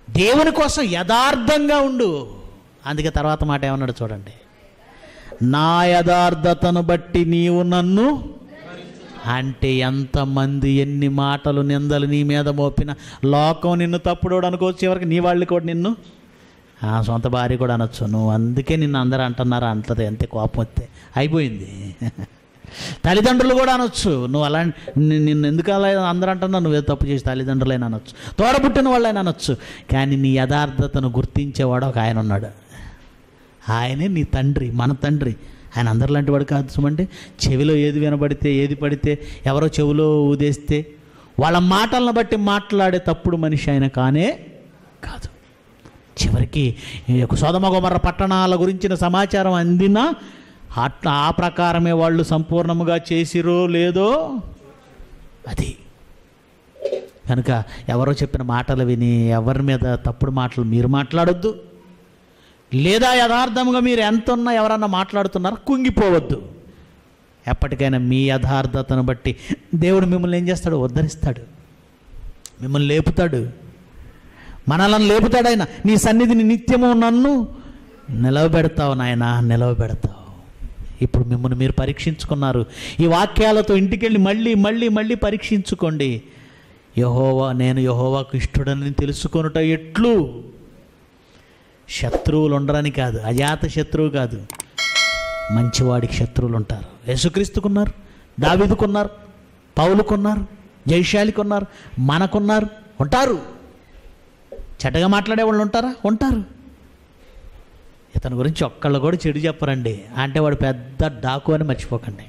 Speaker 2: దేవుని కోసం యథార్థంగా ఉండు. అందుకే తర్వాత మాట ఏమన్నాడు చూడండి, నా యథార్థతను బట్టి నీవు నన్ను. అంటే ఎంతమంది ఎన్ని మాటలు నిందలు నీ మీద మోపిన లోకం నిన్ను తప్పుడోడు అనుకోవచ్చు, చివరికి నీ వాళ్ళు కూడా నిన్ను సొంత భార్య కూడా అనొచ్చు. నువ్వు అందుకే నిన్ను అందరూ అంటున్నారా అంటది, అంతే కోపం వస్తే అయిపోయింది. తల్లిదండ్రులు కూడా అనొచ్చు, నువ్వు అలా నిన్ను ఎందుకు అలా అందరూ అంటున్నావు, నువ్వే తప్పు చేసి తల్లిదండ్రులైనా అనొచ్చు, తోడబుట్టిన వాళ్ళైనా అనొచ్చు. కానీ నీ యథార్థతను గుర్తించేవాడు ఒక ఆయన ఉన్నాడు. ఆయనే నీ తండ్రి, మన తండ్రి. ఆయన అందరిలాంటి వాడు కాదు చూడండి. చెవిలో ఏది వినబడితే ఏది పడితే ఎవరో చెవిలో ఊదేస్తే వాళ్ళ మాటలను బట్టి మాట్లాడే తప్పుడు మనిషి ఆయన కానే కాదు. చివరికి సొదొమ గొమొర్రా పట్టణాల గురించిన సమాచారం అందినా అట్లా ఆ ప్రకారమే వాళ్ళు సంపూర్ణముగా చేసిరో లేదో అది. కనుక ఎవరో చెప్పిన మాటలు విని ఎవరి మీద తప్పుడు మాటలు మీరు మాట్లాడొద్దు. లేదా యథార్థముగా మీరు ఎంత ఉన్నా ఎవరన్నా మాట్లాడుతున్నారో కుంగిపోవద్దు. ఎప్పటికైనా మీ యథార్థతను బట్టి దేవుడు మిమ్మల్ని ఏం చేస్తాడు, ఉద్ధరిస్తాడు, మిమ్మల్ని లేపుతాడు, మనలను లేపుతాడు. ఆయన నీ సన్నిధిని నిత్యము నన్ను నిలవబెడతావు నాయన, నిలవబెడతావు. ఇప్పుడు మిమ్మల్ని మీరు పరీక్షించుకున్నారు. ఈ వాక్యాలతో ఇంటికెళ్ళి మళ్ళీ మళ్ళీ మళ్ళీ పరీక్షించుకోండి. యెహోవా, నేను యెహోవాకు ఇష్టుడని తెలుసుకొనుట ఎట్లు. శత్రువులు ఉండరని కాదు, అజాత శత్రువు కాదు, మంచివాడికి శత్రువులు ఉంటారు. యేసుక్రీస్తుకున్నారు, దావీదుకున్నారు, పౌలుకున్నారు, జయశాలికున్నారు, మనకున్నారు, ఉంటారు. చెడ్డగా మాట్లాడే వాళ్ళు ఉంటారా? ఉంటారు. ఇతని గురించి ఒక్కళ్ళు కూడా చెడు చెప్పరండి అంటే వాడు పెద్ద డాకు అని మర్చిపోకండి.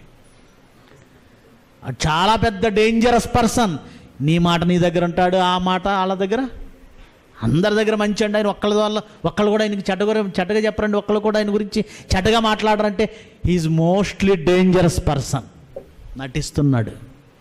Speaker 2: చాలా పెద్ద డేంజరస్ పర్సన్. నీ మాట నీ దగ్గర ఉంటాడు, ఆ మాట వాళ్ళ దగ్గర, అందరి దగ్గర మంచి అండి. ఆయన ఒక్కళ్ళు కూడా ఆయనకి చెడ్డగా చెప్పరండి, ఒక్కళ్ళు కూడా ఆయన గురించి చెడ్డగా మాట్లాడరంటే హీఈస్ మోస్ట్లీ డేంజరస్ పర్సన్. నటిస్తున్నాడు.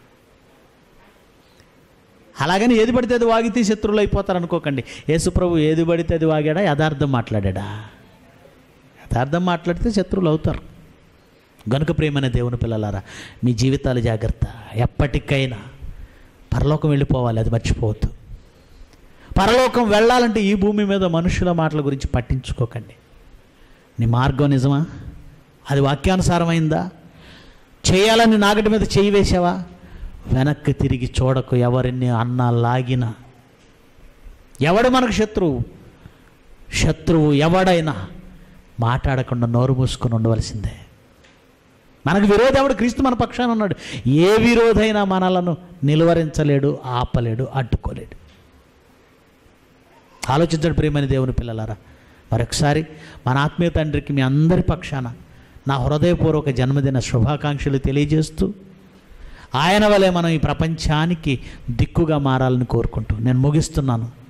Speaker 2: అలాగని ఏది పడితే అది వాగితే శత్రువులు అయిపోతారు అనుకోకండి. యేసుప్రభు ఏది పడితే అది వాగాడా? యథార్థం మాట్లాడా? యథార్థం మాట్లాడితే శత్రువులు అవుతారు. గనుక ప్రియమైన దేవుని పిల్లలారా, మీ జీవితాలు జాగ్రత్త. ఎప్పటికైనా పరలోకం వెళ్ళిపోవాలి, అది మర్చిపోవద్దు. పరలోకం వెళ్ళాలంటే ఈ భూమి మీద మనుషుల మాటల గురించి పట్టించుకోకండి. నీ మార్గం నిజమా? అది వాక్యానుసారమైందా? చేయాలని నాగటి మీద చేయి వేసావా? వెనక్కి తిరిగి చూడకు. ఎవరిని అన్నా లాగినా, ఎవడు మనకు శత్రువు ఎవడైనా మాట్లాడకుండా నోరు మూసుకొని ఉండవలసిందే. మనకు విరోధి ఎవడు? క్రీస్తు మన పక్షాన ఉన్నాడు. ఏ విరోధైనా మనలను నిలువరించలేడు, ఆపలేడు, అడ్డుకోలేడు. ఆలోచించండి ప్రియమైన దేవుని పిల్లలారా. మరొకసారి మన ఆత్మీయ తండ్రికి మీ అందరి పక్షాన నా హృదయపూర్వక జన్మదిన శుభాకాంక్షలు తెలియజేస్తూ, ఆయన వలె మనం ఈ ప్రపంచానికి దిక్కుగా మారాలని కోరుకుంటూ నేను ముగిస్తున్నాను.